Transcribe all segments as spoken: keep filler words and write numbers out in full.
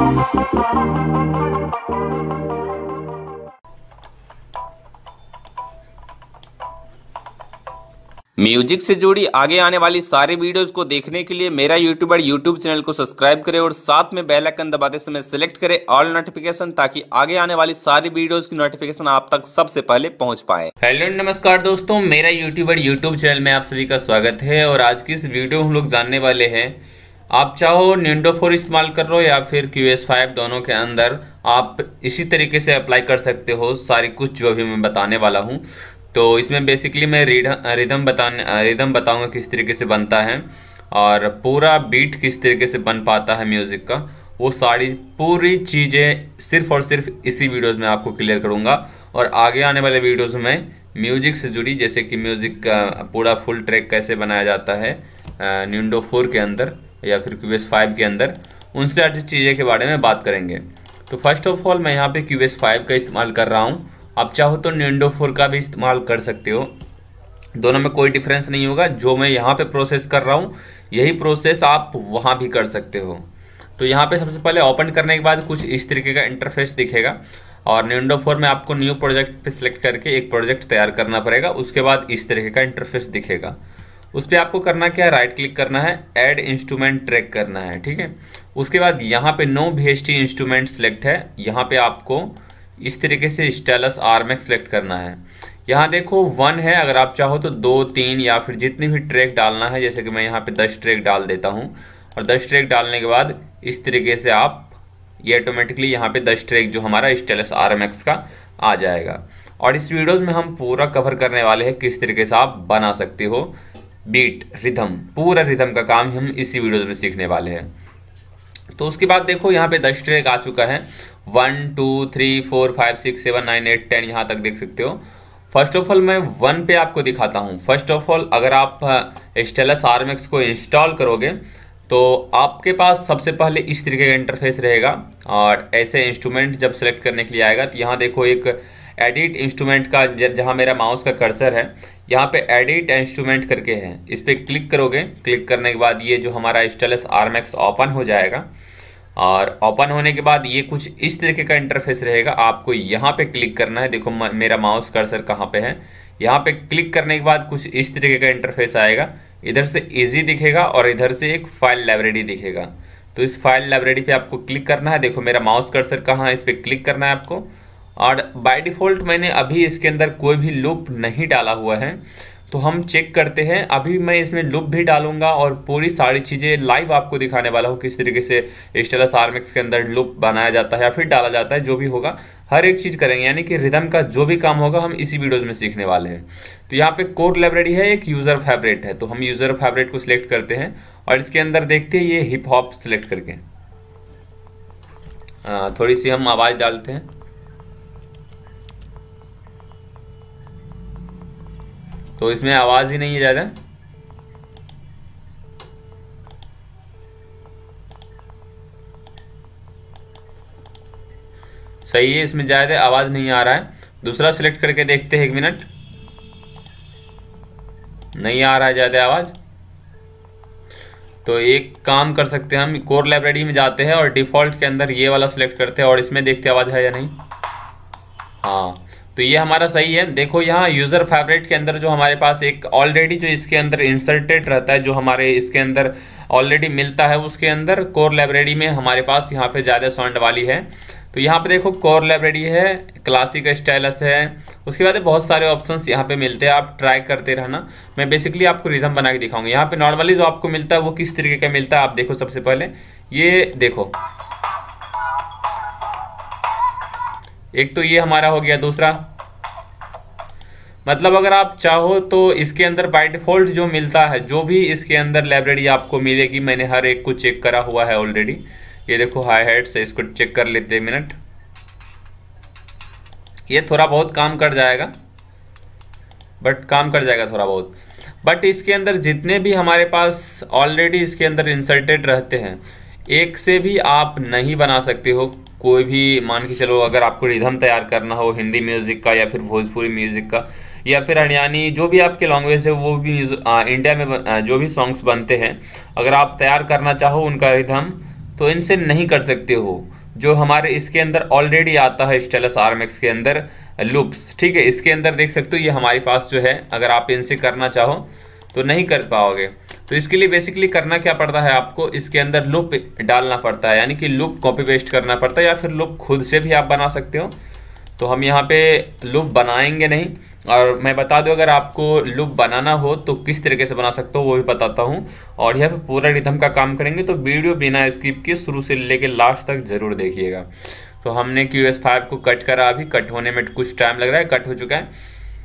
Music से जुड़ी आगे आने वाली सारी वीडियोस को देखने के लिए मेरा यूट्यूबर यूट्यूब चैनल को सब्सक्राइब करें और साथ में बेल आइकन दबाते समय सिलेक्ट करें ऑल नोटिफिकेशन, ताकि आगे आने वाली सारी वीडियोस की नोटिफिकेशन आप तक सबसे पहले पहुंच पाए। हेलो नमस्कार दोस्तों, मेरा यूट्यूबर यूट्यूब चैनल में आप सभी का स्वागत है। और आज की इस वीडियो में हम लोग जानने वाले हैं, आप चाहो निंडो फोर इस्तेमाल कर लो या फिर क्यू एस फाइव, दोनों के अंदर आप इसी तरीके से अप्लाई कर सकते हो सारी कुछ जो भी मैं बताने वाला हूँ। तो इसमें बेसिकली मैं रिदम बताने रिदम बताऊंगा किस तरीके से बनता है और पूरा बीट किस तरीके से बन पाता है म्यूज़िक का, वो सारी पूरी चीज़ें सिर्फ और सिर्फ इसी वीडियोस में आपको क्लियर करूंगा। और आगे आने वाले वीडियोस में म्यूज़िक से जुड़ी, जैसे कि म्यूज़िक का पूरा फुल ट्रैक कैसे बनाया जाता है निंडो फोर के अंदर या फिर क्यू एस फाइव के अंदर, उनसे अच्छी चीज़ें के बारे में बात करेंगे। तो फर्स्ट ऑफ ऑल मैं यहाँ पे क्यू एस फाइव का इस्तेमाल कर रहा हूँ। आप चाहो तो निंडो फोर का भी इस्तेमाल कर सकते हो, दोनों में कोई डिफरेंस नहीं होगा। जो मैं यहाँ पे प्रोसेस कर रहा हूँ यही प्रोसेस आप वहाँ भी कर सकते हो। तो यहाँ पे सबसे पहले ओपन करने के बाद कुछ इस तरीके का इंटरफेस दिखेगा और निंडो फोर में आपको न्यू प्रोजेक्ट पे सिलेक्ट करके एक प्रोजेक्ट तैयार करना पड़ेगा। उसके बाद इस तरीके का इंटरफेस दिखेगा, उस पर आपको करना क्या है, राइट क्लिक करना है, ऐड इंस्ट्रूमेंट ट्रैक करना है, ठीक है। उसके बाद यहाँ पे no V H T instrument select है, यहाँ पे आपको इस तरीके से स्टाइलस आरमैक्स सेलेक्ट करना है। यहाँ देखो वन है, अगर आप चाहो तो दो तीन या फिर जितनी भी ट्रैक डालना है, जैसे कि मैं यहाँ पे दस ट्रैक डाल देता हूँ। और दस ट्रैक डालने के बाद इस तरीके से आप ये ऑटोमेटिकली यहाँ पे दस ट्रैक जो हमारा स्टाइलस आरमैक्स का आ जाएगा। और इस वीडियोज़ में हम पूरा कवर करने वाले हैं किस तरीके से आप बना सकते हो बीट, रिदम, पूरा रिदम का काम हम इसी वीडियोज़ में सीखने वाले हैं। तो उसके बाद देखो यहाँ पे दस ट्रैक आ चुका है, one two three four five six seven nine eight ten, यहाँ तक देख सकते हो। फर्स्ट ऑफ ऑल मैं वन पे आपको दिखाता हूँ। फर्स्ट ऑफ ऑल अगर आप स्टाइलस आरमैक्स को इंस्टॉल करोगे तो आपके पास सबसे पहले इस तरीके का इंटरफेस रहेगा और ऐसे इंस्ट्रूमेंट जब सेलेक्ट करने के लिए आएगा तो यहाँ देखो एक एडिट इंस्ट्रूमेंट का, जहाँ मेरा माउस का कर्सर है यहाँ पे एडिट इंस्ट्रूमेंट करके है, इस पर क्लिक करोगे। क्लिक करने के बाद ये जो हमारा स्टाइलस आरमैक्स ओपन हो जाएगा और ओपन होने के बाद ये कुछ इस तरीके का इंटरफेस रहेगा। आपको यहाँ पे क्लिक करना है, देखो मेरा माउस कर्सर कहाँ पे है, यहाँ पे क्लिक करने के बाद कुछ इस तरीके का इंटरफेस आएगा। इधर से इजी दिखेगा और इधर से एक फाइल लाइब्रेरी दिखेगा। तो इस फाइल लाइब्रेरी पे आपको क्लिक करना है, देखो मेरा माउस कर्सर कहाँ है, इस पर क्लिक करना है आपको। और बाय डिफ़ॉल्ट मैंने अभी इसके अंदर कोई भी लूप नहीं डाला हुआ है, तो हम चेक करते हैं। अभी मैं इसमें लूप भी डालूंगा और पूरी सारी चीज़ें लाइव आपको दिखाने वाला हूँ किस तरीके से स्टाइलस आरमैक्स के अंदर लूप बनाया जाता है या फिर डाला जाता है, जो भी होगा हर एक चीज़ करेंगे। यानी कि रिदम का जो भी काम होगा हम इसी वीडियोज़ में सीखने वाले हैं। तो यहाँ पे कोर लाइब्रेरी है, एक यूज़र फेवरेट है, तो हम यूज़र फेवरेट को सिलेक्ट करते हैं और इसके अंदर देखते हैं ये हिप हॉप सिलेक्ट करके आ, थोड़ी सी हम आवाज़ डालते हैं। तो इसमें आवाज़ ही नहीं है ज़्यादा, सही है, इसमें ज़्यादा आवाज़ नहीं आ रहा है। दूसरा सिलेक्ट करके देखते हैं, एक मिनट, नहीं आ रहा है ज़्यादा आवाज़। तो एक काम कर सकते हैं, हम कोर लाइब्रेरी में जाते हैं और डिफ़ॉल्ट के अंदर ये वाला सिलेक्ट करते हैं और इसमें देखते हैं आवाज़ है या नहीं। हाँ, तो ये हमारा सही है। देखो यहाँ यूज़र फेवरेट के अंदर जो हमारे पास एक ऑलरेडी जो इसके अंदर इंसर्टेड रहता है, जो हमारे इसके अंदर ऑलरेडी मिलता है, उसके अंदर कोर लाइब्रेरी में हमारे पास यहाँ पे ज़्यादा साउंड वाली है। तो यहाँ पे देखो कोर लाइब्रेरी है, क्लासिक स्टाइलस है, उसके बाद बहुत सारे ऑप्शंस यहाँ पे मिलते हैं, आप ट्राई करते रहना। मैं बेसिकली आपको रिदम बना के दिखाऊंगा। यहाँ पे नॉर्मली जो आपको मिलता है वो किस तरीके का मिलता है आप देखो। सबसे पहले ये देखो, एक तो ये हमारा हो गया, दूसरा मतलब अगर आप चाहो तो इसके अंदर बाय डिफ़ॉल्ट जो मिलता है, जो भी इसके अंदर लाइब्रेरी आपको मिलेगी, मैंने हर एक को चेक करा हुआ है ऑलरेडी। ये देखो हाई हेड से, इसको चेक कर लेते हैं मिनट। ये थोड़ा बहुत काम कर जाएगा, बट काम कर जाएगा थोड़ा बहुत। बट इसके अंदर जितने भी हमारे पास ऑलरेडी इसके अंदर इंसर्टेड रहते हैं, एक से भी आप नहीं बना सकते हो कोई भी। मान के चलो अगर आपको रिदम तैयार करना हो हिंदी म्यूज़िक का या फिर भोजपुरी म्यूज़िक का या फिर हरियाणी, जो भी आपके लैंग्वेज है, वो भी आ, इंडिया में आ, जो भी सॉन्ग्स बनते हैं, अगर आप तैयार करना चाहो उनका रिदम, तो इनसे नहीं कर सकते हो। जो हमारे इसके अंदर ऑलरेडी आता है स्टाइलस आरएमएक्स के अंदर लूप्स, ठीक है, इसके अंदर देख सकते हो ये हमारे पास जो है, अगर आप इनसे करना चाहो तो नहीं कर पाओगे। तो इसके लिए बेसिकली करना क्या पड़ता है, आपको इसके अंदर लूप डालना पड़ता है, यानी कि लूप कॉपी पेस्ट करना पड़ता है, या फिर लूप खुद से भी आप बना सकते हो। तो हम यहाँ पे लूप बनाएंगे नहीं, और मैं बता दूं अगर आपको लूप बनाना हो तो किस तरीके से बना सकते हो वो भी बताता हूँ। और यहाँ पे पूरा रिदम का काम करेंगे, तो वीडियो बिना स्किप किए शुरू से लेके लास्ट तक जरूर देखिएगा। तो हमने क्यू एस फाइव को कट करा, अभी कट होने में कुछ टाइम लग रहा है, कट हो चुका है।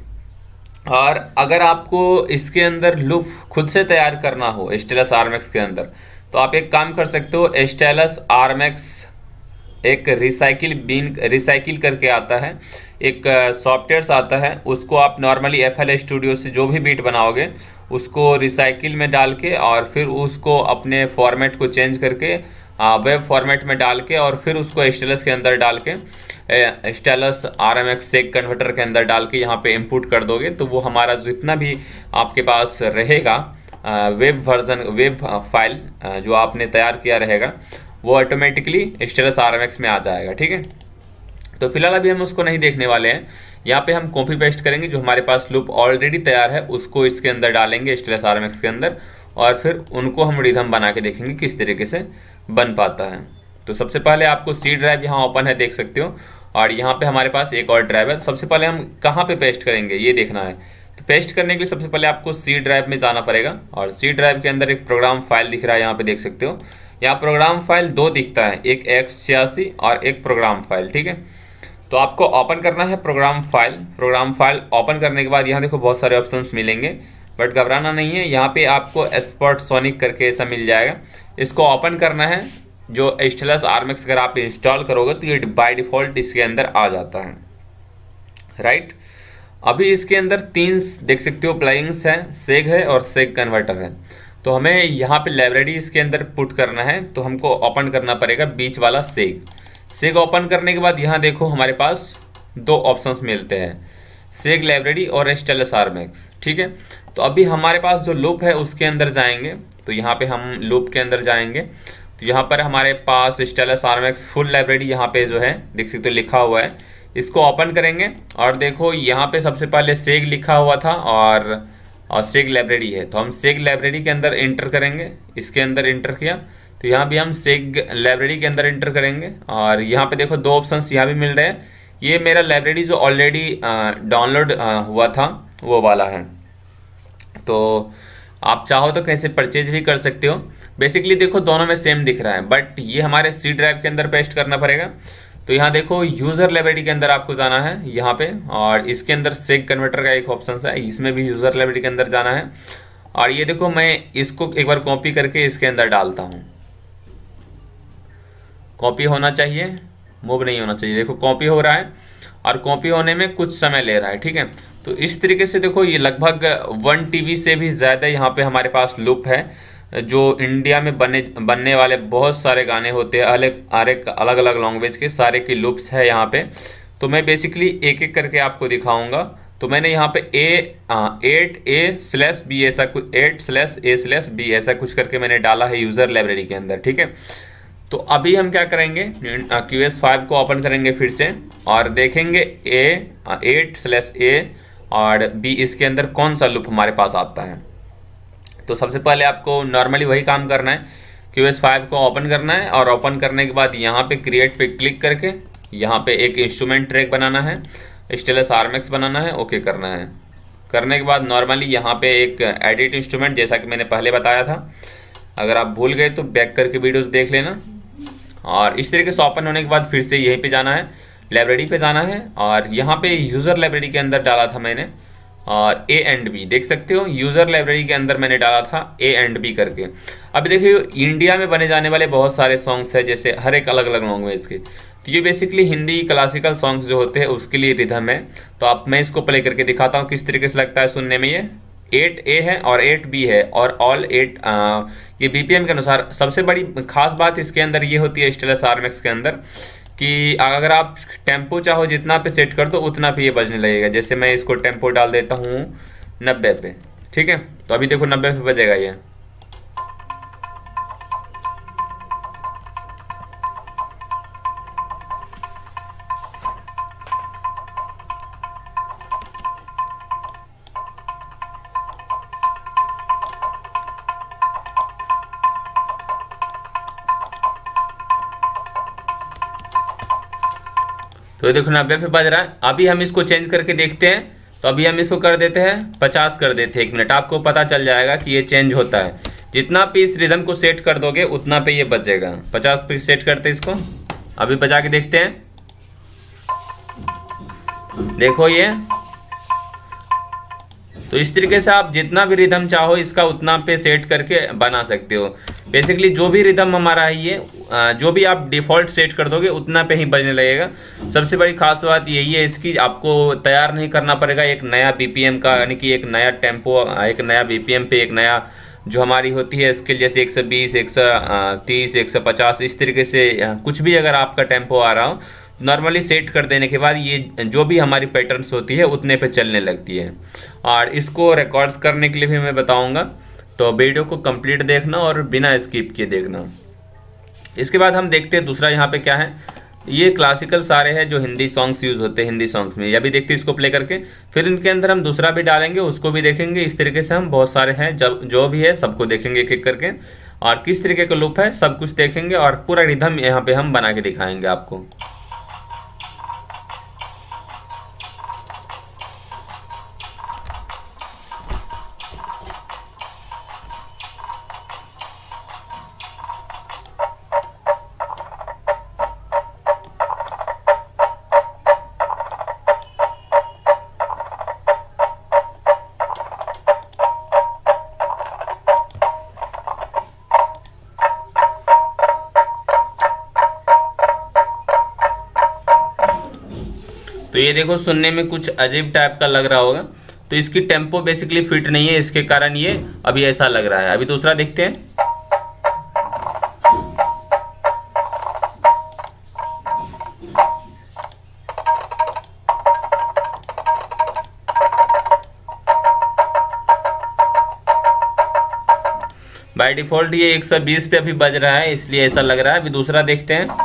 और अगर आपको इसके अंदर लूप खुद से तैयार करना हो स्टाइलस आरएमएक्स के अंदर, तो आप एक काम कर सकते हो, स्टाइलस आरएमएक्स एक रिसाइकिल बीन रिसाइकिल करके आता है, एक सॉफ्टवेयर आता है, उसको आप नॉर्मली एफएल स्टूडियो से जो भी बीट बनाओगे उसको रिसाइकिल में डाल के, और फिर उसको अपने फॉर्मेट को चेंज करके वेब फॉर्मेट में डाल के, और फिर उसको स्टाइलस के अंदर डाल के स्टाइलस आरएमएक्स सेग कन्वर्टर के अंदर डाल के यहाँ पे इनपुट कर दोगे, तो वो हमारा जितना भी आपके पास रहेगा वेब वर्जन वेब फाइल जो आपने तैयार किया रहेगा, वो ऑटोमेटिकली स्टाइलस आरएमएक्स में आ जाएगा। ठीक है, तो फिलहाल अभी हम उसको नहीं देखने वाले हैं। यहाँ पे हम कॉपी पेस्ट करेंगे, जो हमारे पास लूप ऑलरेडी तैयार है उसको इसके अंदर डालेंगे स्टाइलस आरएमएक्स के अंदर, और फिर उनको हम रिदम बना के देखेंगे किस तरीके से बन पाता है। तो सबसे पहले आपको सी ड्राइव यहाँ ओपन है, देख सकते हो, और यहाँ पे हमारे पास एक और ड्राइव है। सबसे पहले हम कहाँ पे पेस्ट करेंगे ये देखना है। तो पेस्ट करने के लिए सबसे पहले आपको सी ड्राइव में जाना पड़ेगा, और सी ड्राइव के अंदर एक प्रोग्राम फाइल दिख रहा है, यहाँ पे देख सकते हो। यहाँ प्रोग्राम फाइल दो दिखता है, एक एक्स छियासी और एक प्रोग्राम फाइल। ठीक है, तो आपको ओपन करना है program file. Program file open करने के बाद यहाँ देखो बहुत सारे ऑप्शंस मिलेंगे, बट घबराना नहीं है, यहाँ पे आपको एक्सपर्ट सोनिक करके ऐसा मिल जाएगा। इसको ओपन करना है। जो स्टाइलस आरएमएक्स अगर आप इंस्टॉल करोगे तो ये बाय डिफॉल्ट इसके अंदर आ जाता है, राइट। अभी इसके अंदर तीन देख सकते हो प्लगइन्स हैं, सेग है और सेग कन्वर्टर है। तो हमें यहाँ पे लाइब्रेरी इसके अंदर पुट करना है, तो हमको ओपन करना पड़ेगा बीच वाला सेग। सेग ओपन करने के बाद यहाँ देखो हमारे पास दो ऑप्शंस मिलते हैं, सेग लाइब्रेरी और स्टाइलस आरएमएक्स। ठीक है, तो अभी हमारे पास जो लूप है उसके अंदर जाएंगे, तो यहाँ पे हम लूप के अंदर जाएंगे, तो यहाँ पर हमारे पास स्टाइलस आरएमएक्स फुल लाइब्रेरी यहाँ पे जो है देख सकते हो लिखा हुआ है। इसको ओपन करेंगे और देखो यहाँ पे सबसे पहले सेग लिखा हुआ था और और सेग लाइब्रेरी है, तो हम सेग लाइब्रेरी के अंदर इंटर करेंगे। इसके अंदर इंटर किया तो यहाँ भी हम सेग लाइब्रेरी के अंदर इंटर करेंगे, और यहाँ पे देखो दो ऑप्शंस यहाँ भी मिल रहे हैं। ये मेरा लाइब्रेरी जो ऑलरेडी डाउनलोड हुआ था वो वाला है, तो आप चाहो तो कैसे परचेज भी कर सकते हो। बेसिकली देखो दोनों में सेम दिख रहा है, बट ये हमारे सी ड्राइव के अंदर पेस्ट करना पड़ेगा। तो यहाँ देखो यूजर लाइब्रेरी के अंदर आपको जाना है यहाँ पे, और इसके अंदर सेग कन्वर्टर का एक ऑप्शन है, इसमें भी यूजर लाइब्रेरी के अंदर जाना है। और ये देखो मैं इसको एक बार कॉपी करके इसके अंदर डालता हूँ, कॉपी होना चाहिए, मूव नहीं होना चाहिए। देखो कॉपी हो रहा है, और कॉपी होने में कुछ समय ले रहा है। ठीक है, तो इस तरीके से देखो ये लगभग वन टीबी से भी ज़्यादा यहाँ पे हमारे पास लूप है। जो इंडिया में बने बनने वाले बहुत सारे गाने होते हैं, अलग अलग अलग अलग लैंग्वेज के, सारे की लूप्स है यहाँ पे। तो मैं बेसिकली एक एक करके आपको दिखाऊंगा। तो मैंने यहाँ पे A eight A slash B ऐसा कुछ eight slash A slash B ऐसा कुछ करके मैंने डाला है यूज़र लाइब्रेरी के अंदर। ठीक है, तो अभी हम क्या करेंगे, क्यू एस फाइव को ओपन करेंगे फिर से, और देखेंगे ए एट स्लैश ए और बी इसके अंदर कौन सा लूप हमारे पास आता है। तो सबसे पहले आपको नॉर्मली वही काम करना है, क्यू एस फाइव को ओपन करना है, और ओपन करने के बाद यहाँ पे क्रिएट पे क्लिक करके यहाँ पे एक इंस्ट्रूमेंट ट्रैक बनाना है, स्टाइलस आरएमएक्स बनाना है, ओके करना है। करने के बाद नॉर्मली यहाँ पे एक एडिट इंस्ट्रूमेंट, जैसा कि मैंने पहले बताया था, अगर आप भूल गए तो बैक करके वीडियोस देख लेना। और इस तरीके से ओपन होने के बाद फिर से यहीं पे जाना है, लाइब्रेरी पे जाना है, और यहाँ पे यूज़र लाइब्रेरी के अंदर डाला था मैंने, और ए एंड बी देख सकते हो, यूज़र लाइब्रेरी के अंदर मैंने डाला था ए एंड बी करके। अभी देखिए इंडिया में बने जाने वाले बहुत सारे सॉन्ग्स हैं, जैसे हर एक अलग अलग लैंग्वेज के, तो ये बेसिकली हिंदी क्लासिकल सॉन्ग्स जो होते हैं उसके लिए रिदम है। तो आप मैं इसको प्ले करके दिखाता हूँ किस तरीके से लगता है सुनने में। ये एट ए है और एट बी है, और ऑल एट ये बीपीएम के अनुसार। सबसे बड़ी खास बात इसके अंदर ये होती है स्टाइलस आरएमएक्स के अंदर कि अगर आप टेम्पो चाहो जितना पे सेट कर दो उतना पे ये बजने लगेगा। जैसे मैं इसको टेम्पो डाल देता हूँ नब्बे पे, ठीक है, तो अभी देखो नब्बे पे बजेगा ये। तो ये देखो नब्बे पे बज रहा है। अभी हम इसको चेंज करके देखते हैं। तो अभी हम इसको कर देते हैं पचास कर देते हैं, एक मिनट, आपको पता चल जाएगा कि ये चेंज होता है। जितना पे इस रिदम को सेट कर दोगे उतना पे ये बजेगा। पचास पे सेट करते हैं इसको, अभी बजा के देखते हैं। देखो ये, तो इस तरीके से आप जितना भी रिदम चाहो इसका उतना पे सेट करके बना सकते हो। बेसिकली जो भी रिदम हमारा है ये जो भी आप डिफ़ॉल्ट सेट कर दोगे उतना पे ही बजने लगेगा। सबसे बड़ी खास बात यही है इसकी, आपको तैयार नहीं करना पड़ेगा एक नया बीपीएम का, यानी कि एक नया टेम्पो, एक नया बीपीएम पे एक नया जो हमारी होती है स्केल, जैसे एक सौ बीस, एक सौ तीस, एक सौ पचास, इस तरीके से कुछ भी अगर आपका टेम्पो आ रहा हो, नॉर्मली सेट कर देने के बाद ये जो भी हमारी पैटर्न्स होती है उतने पे चलने लगती है। और इसको रिकॉर्ड्स करने के लिए भी मैं बताऊंगा, तो वीडियो को कंप्लीट देखना और बिना स्किप किए देखना। इसके बाद हम देखते हैं दूसरा यहाँ पे क्या है। ये क्लासिकल सारे हैं जो हिंदी सॉन्ग्स यूज़ होते हैं हिंदी सॉन्ग्स में, यह भी देखते हैं इसको प्ले करके। फिर इनके अंदर हम दूसरा भी डालेंगे, उसको भी देखेंगे। इस तरीके से हम बहुत सारे हैं जब जो भी है सबको देखेंगे एक एक करके, और किस तरीके का लूप है सब कुछ देखेंगे, और पूरा रिदम यहाँ पे हम बना के दिखाएंगे आपको। तो ये देखो सुनने में कुछ अजीब टाइप का लग रहा होगा, तो इसकी टेम्पो बेसिकली फिट नहीं है, इसके कारण ये अभी ऐसा लग रहा है। अभी दूसरा देखते हैं। बाय डिफॉल्ट ये एक सौ बीस पे अभी बज रहा है, इसलिए ऐसा लग रहा है। अभी दूसरा देखते हैं।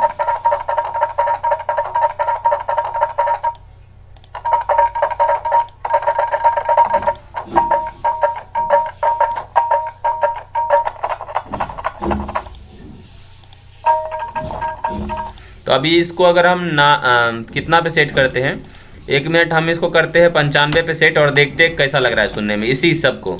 तो अभी इसको अगर हम ना आ, कितना पे सेट करते हैं, एक मिनट हम इसको करते हैं पंचानवे पे सेट, और देखते हैं कैसा लग रहा है सुनने में इसी सब को।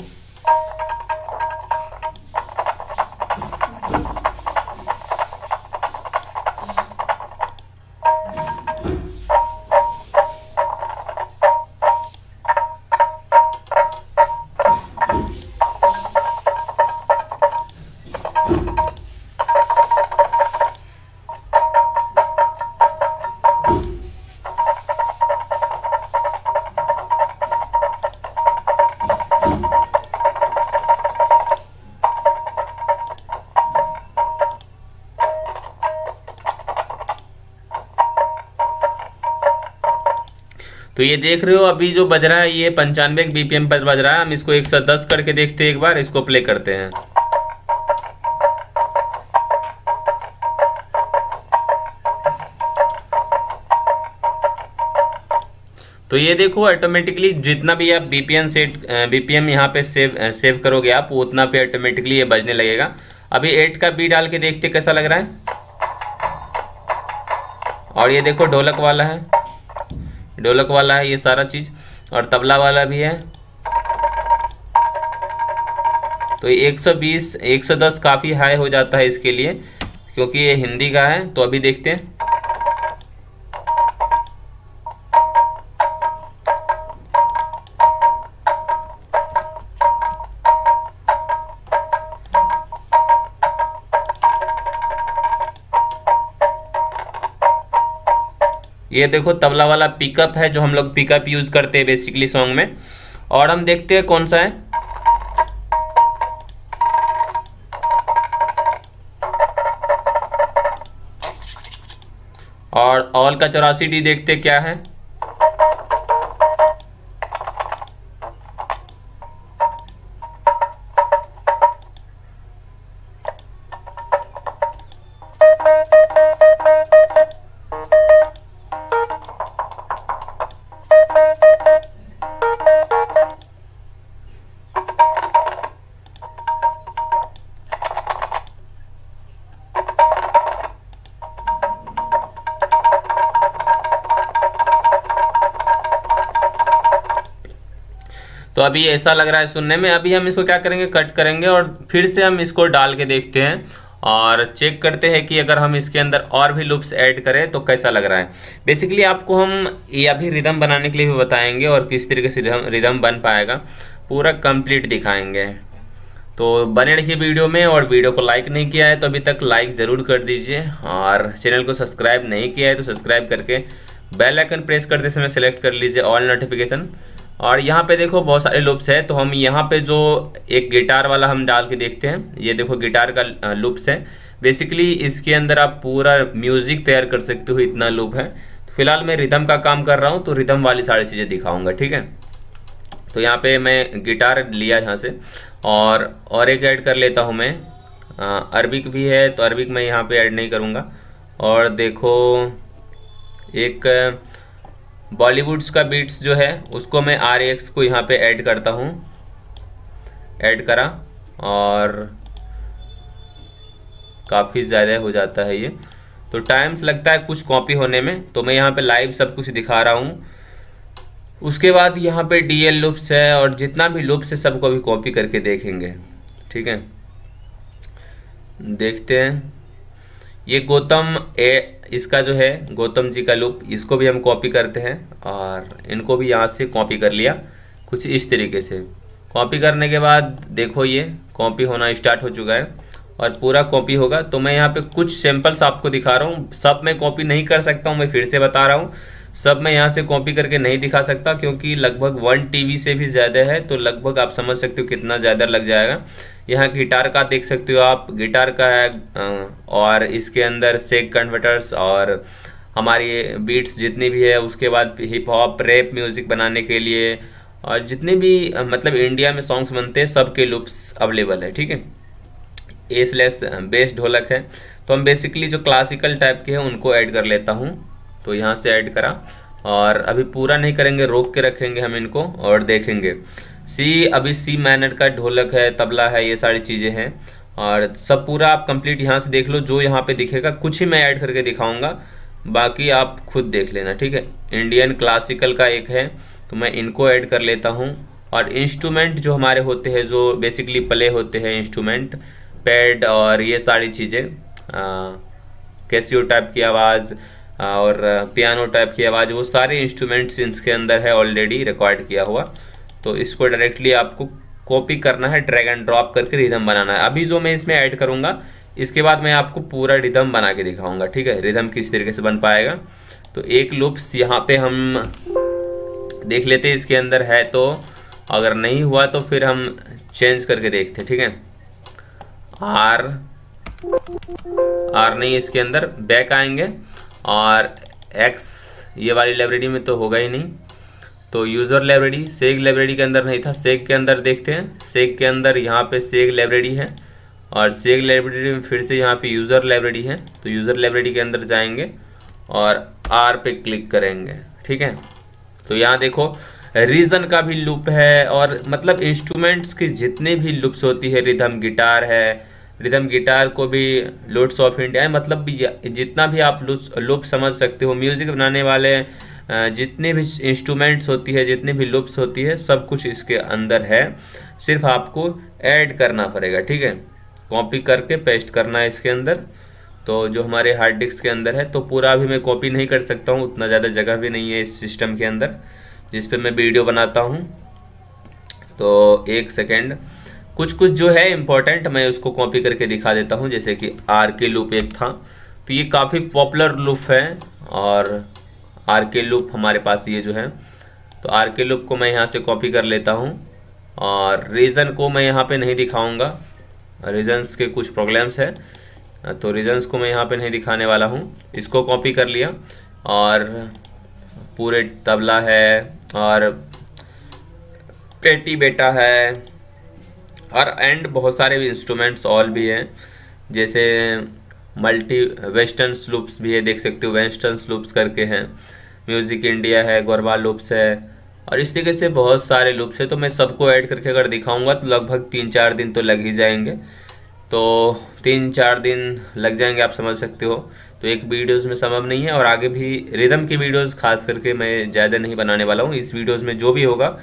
तो ये देख रहे हो अभी जो बज रहा है ये पंचानवे बीपीएम पर बज रहा है। हम इसको एक सौ दस करके देखते हैं, एक बार इसको प्ले करते हैं। तो ये देखो ऑटोमेटिकली जितना भी आप बीपीएम सेट बीपीएम यहाँ पे सेव सेव करोगे आप, उतना पे ऑटोमेटिकली ये बजने लगेगा। अभी एट का बी डाल के देखते कैसा लग रहा है। और ये देखो ढोलक वाला है, ढोलक वाला है ये सारा चीज, और तबला वाला भी है। तो एक सौ बीस एक सौ दस काफी हाई हो जाता है इसके लिए, क्योंकि ये हिंदी का है। तो अभी देखते हैं। ये देखो तबला वाला पिकअप है जो हम लोग पिकअप यूज करते हैं बेसिकली सॉन्ग में। और हम देखते हैं कौन सा है। और ऑल का चौरासी डी देखते क्या है। तो अभी ऐसा लग रहा है सुनने में। अभी हम इसको क्या करेंगे, कट करेंगे और फिर से हम इसको डाल के देखते हैं और चेक करते हैं कि अगर हम इसके अंदर और भी लूप्स ऐड करें तो कैसा लग रहा है। बेसिकली आपको हम ये अभी रिदम बनाने के लिए भी बताएंगे और किस तरीके से रिदम बन पाएगा पूरा कंप्लीट दिखाएंगे। तो बने रहिए वीडियो में, और वीडियो को लाइक नहीं किया है तो अभी तक लाइक ज़रूर कर दीजिए, और चैनल को सब्सक्राइब नहीं किया है तो सब्सक्राइब करके बेल आइकन प्रेस करते समय सेलेक्ट कर लीजिए ऑल नोटिफिकेशन। और यहाँ पे देखो बहुत सारे लूप्स है, तो हम यहाँ पे जो एक गिटार वाला हम डाल के देखते हैं। ये देखो गिटार का लूप्स है। बेसिकली इसके अंदर आप पूरा म्यूजिक तैयार कर सकते हो, इतना लूप है। तो फिलहाल मैं रिदम का काम कर रहा हूँ तो रिदम वाली सारी चीज़ें दिखाऊंगा, ठीक है। तो यहाँ पे मैं गिटार लिया यहाँ से, और और एक ऐड कर लेता हूँ मैं। अरबिक भी है तो अरबिक मैं यहाँ पे ऐड नहीं करूँगा। और देखो एक बॉलीवुड्स का बीट्स जो है उसको मैं आर एक्स को यहाँ पे ऐड करता हूँ, ऐड करा, और काफ़ी ज़्यादा हो जाता है ये, तो टाइम्स लगता है कुछ कॉपी होने में। तो मैं यहाँ पे लाइव सब कुछ दिखा रहा हूँ। उसके बाद यहाँ पे डी एल लूप्स है, और जितना भी लूप्स है सबको भी कॉपी करके देखेंगे, ठीक है। देखते हैं ये गौतम ए इसका जो है गौतम जी का लूप, इसको भी हम कॉपी करते हैं और इनको भी यहाँ से कॉपी कर लिया कुछ इस तरीके से। कॉपी करने के बाद देखो ये कॉपी होना स्टार्ट हो चुका है और पूरा कॉपी होगा। तो मैं यहाँ पे कुछ सैंपल्स आपको दिखा रहा हूँ, सब मैं कॉपी नहीं कर सकता हूँ, मैं फिर से बता रहा हूँ। सब मैं यहाँ से कॉपी करके नहीं दिखा सकता क्योंकि लगभग वन टीबी से भी ज़्यादा है, तो लगभग आप समझ सकते हो कितना ज़्यादा लग जाएगा। यहाँ गिटार का देख सकते हो आप, गिटार का है, और इसके अंदर सेग कन्वर्टर्स और हमारी बीट्स जितनी भी है, उसके बाद हिप हॉप रैप म्यूज़िक बनाने के लिए और जितने भी मतलब इंडिया में सॉन्ग्स बनते हैं सबके लूप्स अवेलेबल है, ठीक है। ए स्लैश बेस ढोलक है, तो हम बेसिकली जो क्लासिकल टाइप के हैं उनको ऐड कर लेता हूँ। तो यहाँ से ऐड करा, और अभी पूरा नहीं करेंगे, रोक के रखेंगे हम इनको और देखेंगे। सी अभी सी माइनर का ढोलक है, तबला है, ये सारी चीज़ें हैं, और सब पूरा आप कंप्लीट यहाँ से देख लो। जो यहाँ पे दिखेगा कुछ ही मैं ऐड करके दिखाऊंगा, बाकी आप खुद देख लेना, ठीक है। इंडियन क्लासिकल का एक है तो मैं इनको ऐड कर लेता हूँ। और इंस्ट्रूमेंट जो हमारे होते हैं, जो बेसिकली प्ले होते हैं इंस्ट्रूमेंट, पैड और ये सारी चीज़ें, कैसियो टाइप की आवाज़ और पियानो टाइप की आवाज़, वो सारे इंस्ट्रूमेंट्स इसके अंदर है ऑलरेडी रिकॉर्ड किया हुआ। तो इसको डायरेक्टली आपको कॉपी करना है, ड्रैग एंड ड्रॉप करके रिदम बनाना है। अभी जो मैं इसमें ऐड करूँगा इसके बाद मैं आपको पूरा रिदम बना के दिखाऊंगा, ठीक है, रिदम किस तरीके से बन पाएगा। तो एक लूप्स यहाँ पे हम देख लेते हैं इसके अंदर है, तो अगर नहीं हुआ तो फिर हम चेंज करके देखते, ठीक है। आर आर नहीं, इसके अंदर बैक आएंगे और एक्स ये वाली लाइब्रेरी में तो होगा ही नहीं, तो यूज़र लाइब्रेरी, सेग लाइब्रेरी के अंदर नहीं था, सेग के अंदर देखते हैं। सेग के अंदर यहाँ पे सेग लाइब्रेरी है, और सेग लाइब्रेरी में फिर से यहाँ पे यूज़र लाइब्रेरी है। तो यूज़र लाइब्रेरी के अंदर जाएंगे और आर पे क्लिक करेंगे, ठीक है। तो यहाँ देखो रीजन का भी लूप है, और मतलब इंस्ट्रूमेंट्स की जितने भी लूप्स होती है, रिदम गिटार है, रिदम गिटार को भी लूप्स ऑफ इंडिया है, मतलब जितना भी आप लूप समझ सकते हो, म्यूजिक बनाने वाले जितने भी इंस्ट्रूमेंट्स होती है, जितनी भी लूप्स होती है, सब कुछ इसके अंदर है। सिर्फ आपको ऐड करना पड़ेगा, ठीक है, कॉपी करके पेस्ट करना है इसके अंदर। तो जो हमारे हार्ड डिस्क के अंदर है, तो पूरा अभी मैं कॉपी नहीं कर सकता हूँ, उतना ज़्यादा जगह भी नहीं है इस सिस्टम के अंदर जिस पे मैं वीडियो बनाता हूँ। तो एक सेकेंड, कुछ कुछ जो है इम्पोर्टेंट मैं उसको कॉपी करके दिखा देता हूँ। जैसे कि आर के लूप एक था, तो ये काफ़ी पॉपुलर लूप है, और आर के लूप हमारे पास ये जो है, तो आर के लूप को मैं यहाँ से कॉपी कर लेता हूँ। और रीज़न को मैं यहाँ पे नहीं दिखाऊंगा, रीजन्स के कुछ प्रॉब्लम्स है, तो रीजन्स को मैं यहाँ पे नहीं दिखाने वाला हूँ। इसको कॉपी कर लिया, और पूरे तबला है और पेटी बेटा है, और एंड बहुत सारे इंस्ट्रूमेंट्स ऑल भी हैं, जैसे मल्टी वेस्टर्न लूप्स भी है, देख सकते हो वेस्टर्न लूप्स करके हैं, म्यूजिक इंडिया है, गरबा लूप्स है, और इस तरीके से बहुत सारे लूप्स है। तो मैं सबको ऐड करके अगर दिखाऊंगा तो लगभग तीन चार दिन तो लग ही जाएंगे, तो तीन चार दिन लग जाएंगे, आप समझ सकते हो। तो एक वीडियोस में संभव नहीं है, और आगे भी रिदम की वीडियोस खास करके मैं ज़्यादा नहीं बनाने वाला हूँ। इस वीडियोस में जो भी होगा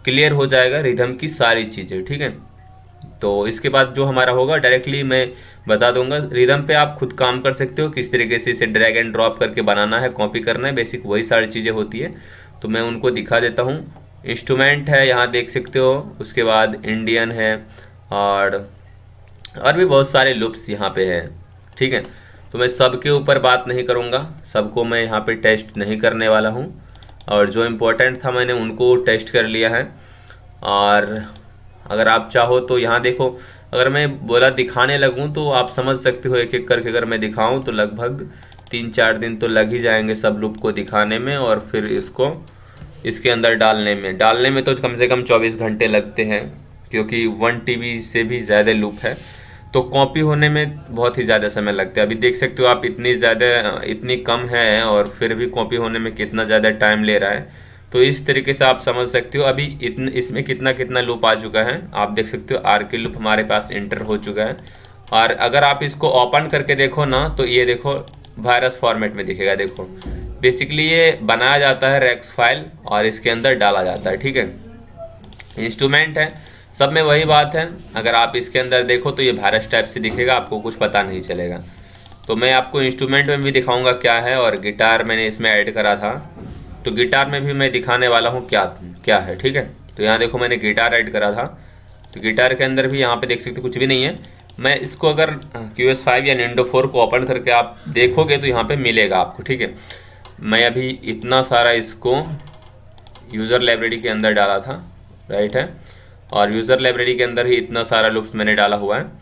क्लियर हो जाएगा रिदम की सारी चीज़ें, ठीक है। तो इसके बाद जो हमारा होगा डायरेक्टली मैं बता दूंगा। रिदम पे आप खुद काम कर सकते हो, किस तरीके से इसे ड्रैग एंड ड्रॉप करके बनाना है, कॉपी करना है, बेसिक वही सारी चीज़ें होती है। तो मैं उनको दिखा देता हूँ। इंस्ट्रूमेंट है, यहाँ देख सकते हो। उसके बाद इंडियन है और और भी बहुत सारे लूप्स यहाँ पे है, ठीक है। तो मैं सबके ऊपर बात नहीं करूँगा, सबको मैं यहाँ पे टेस्ट नहीं करने वाला हूँ। और जो इम्पोर्टेंट था मैंने उनको टेस्ट कर लिया है। और अगर आप चाहो तो यहाँ देखो, अगर मैं बोला दिखाने लगूँ तो आप समझ सकते हो, एक एक करके अगर मैं दिखाऊँ तो लगभग तीन चार दिन तो लग ही जाएंगे सब लूप को दिखाने में, और फिर इसको इसके अंदर डालने में डालने में तो कम से कम चौबीस घंटे लगते हैं, क्योंकि वन टीबी से भी ज़्यादा लूप है। तो कॉपी होने में बहुत ही ज़्यादा समय लगता है। अभी देख सकते हो आप, इतनी ज़्यादा इतनी कम है और फिर भी कॉपी होने में कितना ज़्यादा टाइम ले रहा है। तो इस तरीके से आप समझ सकते हो। अभी इतने इसमें कितना कितना लूप आ चुका है आप देख सकते हो। आर के लूप हमारे पास इंटर हो चुका है। और अगर आप इसको ओपन करके देखो ना, तो ये देखो वायरस फॉर्मेट में दिखेगा। देखो बेसिकली ये बनाया जाता है रेक्स फाइल और इसके अंदर डाला जाता है, ठीक है। इंस्ट्रूमेंट है, सब में वही बात है। अगर आप इसके अंदर देखो तो ये वायरस टाइप से दिखेगा, आपको कुछ पता नहीं चलेगा। तो मैं आपको इंस्ट्रूमेंट में भी दिखाऊंगा क्या है। और गिटार मैंने इसमें ऐड करा था, तो गिटार में भी मैं दिखाने वाला हूँ क्या क्या है, ठीक है। तो यहाँ देखो मैंने गिटार ऐड करा था, तो गिटार के अंदर भी यहाँ पे देख सकते कुछ भी नहीं है। मैं इसको अगर क्यू एस फाइव या निंडो फोर को ओपन करके आप देखोगे तो यहाँ पे मिलेगा आपको, ठीक है। मैं अभी इतना सारा इसको यूज़र लाइब्रेरी के अंदर डाला था, राइट है। और यूज़र लाइब्रेरी के अंदर ही इतना सारा लूप्स मैंने डाला हुआ है।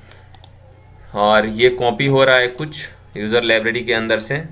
और ये कॉपी हो रहा है कुछ यूज़र लाइब्रेरी के अंदर से,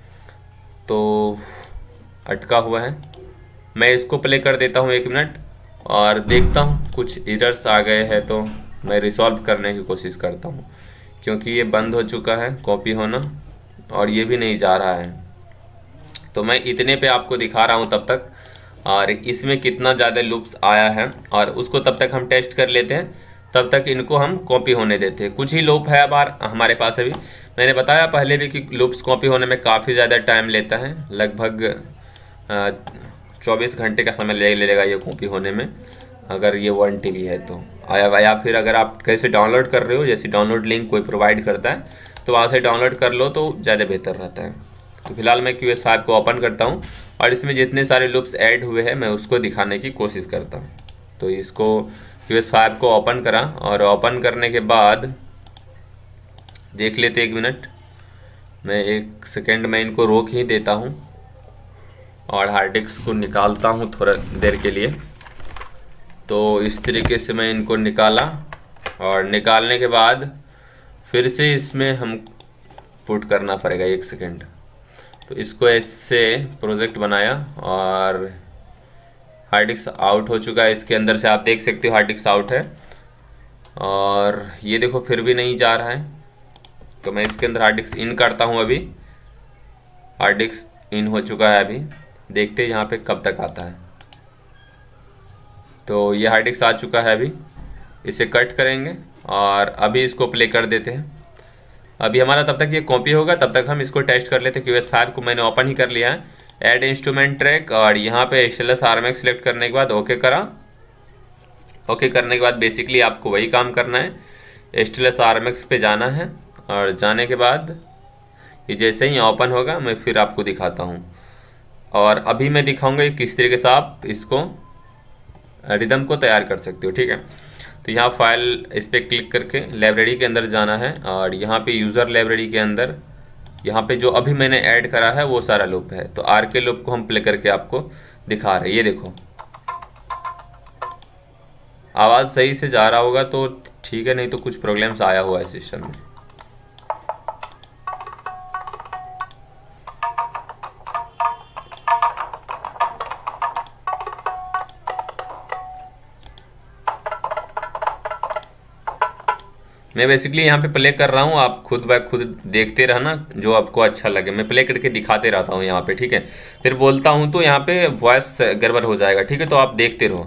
तो अटका हुआ है। मैं इसको प्ले कर देता हूँ एक मिनट और देखता हूँ कुछ एरर्स आ गए हैं तो मैं रिसॉल्व करने की कोशिश करता हूँ, क्योंकि ये बंद हो चुका है कॉपी होना और ये भी नहीं जा रहा है। तो मैं इतने पे आपको दिखा रहा हूँ तब तक, और इसमें कितना ज़्यादा लूप्स आया है और उसको तब तक हम टेस्ट कर लेते हैं। तब तक इनको हम कॉपी होने देते हैं। कुछ ही लूप है अब हमारे पास। अभी मैंने बताया पहले भी कि लूप्स कॉपी होने में काफ़ी ज़्यादा टाइम लेता है, लगभग चौबीस घंटे का समय ले लेगा ये कॉपी होने में, अगर ये वन टी बी है तो। या फिर अगर आप कैसे डाउनलोड कर रहे हो, जैसे डाउनलोड लिंक कोई प्रोवाइड करता है तो वहाँ से डाउनलोड कर लो तो ज़्यादा बेहतर रहता है। तो फिलहाल मैं क्यू एस फाइव को ओपन करता हूँ और इसमें जितने सारे लूप्स ऐड हुए हैं मैं उसको दिखाने की कोशिश करता हूँ। तो इसको क्यू एस फाइव को ओपन करा और ओपन करने के बाद देख लेते एक मिनट। मैं एक सेकेंड में इनको रोक ही देता हूँ और हार्ड डिस्क को निकालता हूँ थोड़ा देर के लिए। तो इस तरीके से मैं इनको निकाला और निकालने के बाद फिर से इसमें हम पुट करना पड़ेगा। एक सेकेंड। तो इसको ऐसे प्रोजेक्ट बनाया और हार्ड डिस्क आउट हो चुका है। इसके अंदर से आप देख सकते हो हार्ड डिस्क आउट है और ये देखो फिर भी नहीं जा रहा है। तो मैं इसके अंदर हार्ड डिस्क इन करता हूँ। अभी हार्ड डिस्क इन हो चुका है। अभी देखते हैं यहाँ पे कब तक आता है। तो ये हार्ड डिस्क आ चुका है। अभी इसे कट करेंगे और अभी इसको प्ले कर देते हैं। अभी हमारा तब तक ये कॉपी होगा, तब तक हम इसको टेस्ट कर लेते हैं। क्यू एस फाइव को मैंने ओपन ही कर लिया है। ऐड इंस्ट्रूमेंट ट्रैक और यहाँ पे H L S R M X select करने के बाद ओके करा। ओके करने के बाद बेसिकली आपको वही काम करना है, H L S R M X पे जाना है और जाने के बाद ये जैसे ही ओपन होगा मैं फिर आपको दिखाता हूँ। और अभी मैं दिखाऊंगा कि किस तरीके से आप इसको रिदम को तैयार कर सकते हो, ठीक है। तो यहाँ फाइल इस पर क्लिक करके लाइब्रेरी के अंदर जाना है और यहाँ पे यूज़र लाइब्रेरी के अंदर यहाँ पे जो अभी मैंने ऐड करा है वो सारा लूप है। तो आर के लूप को हम प्ले करके आपको दिखा रहे हैं। ये देखो आवाज़ सही से जा रहा होगा तो ठीक है, नहीं तो कुछ प्रॉब्लम्स आया हुआ है सिस्टम में। मैं बेसिकली यहाँ पे प्ले कर रहा हूँ, आप खुद ब खुद देखते रहना जो आपको अच्छा लगे। मैं प्ले करके दिखाते रहता हूँ यहाँ पे, ठीक है। फिर बोलता हूँ तो यहाँ पे वॉइस गड़बड़ हो जाएगा, ठीक है। तो आप देखते रहो।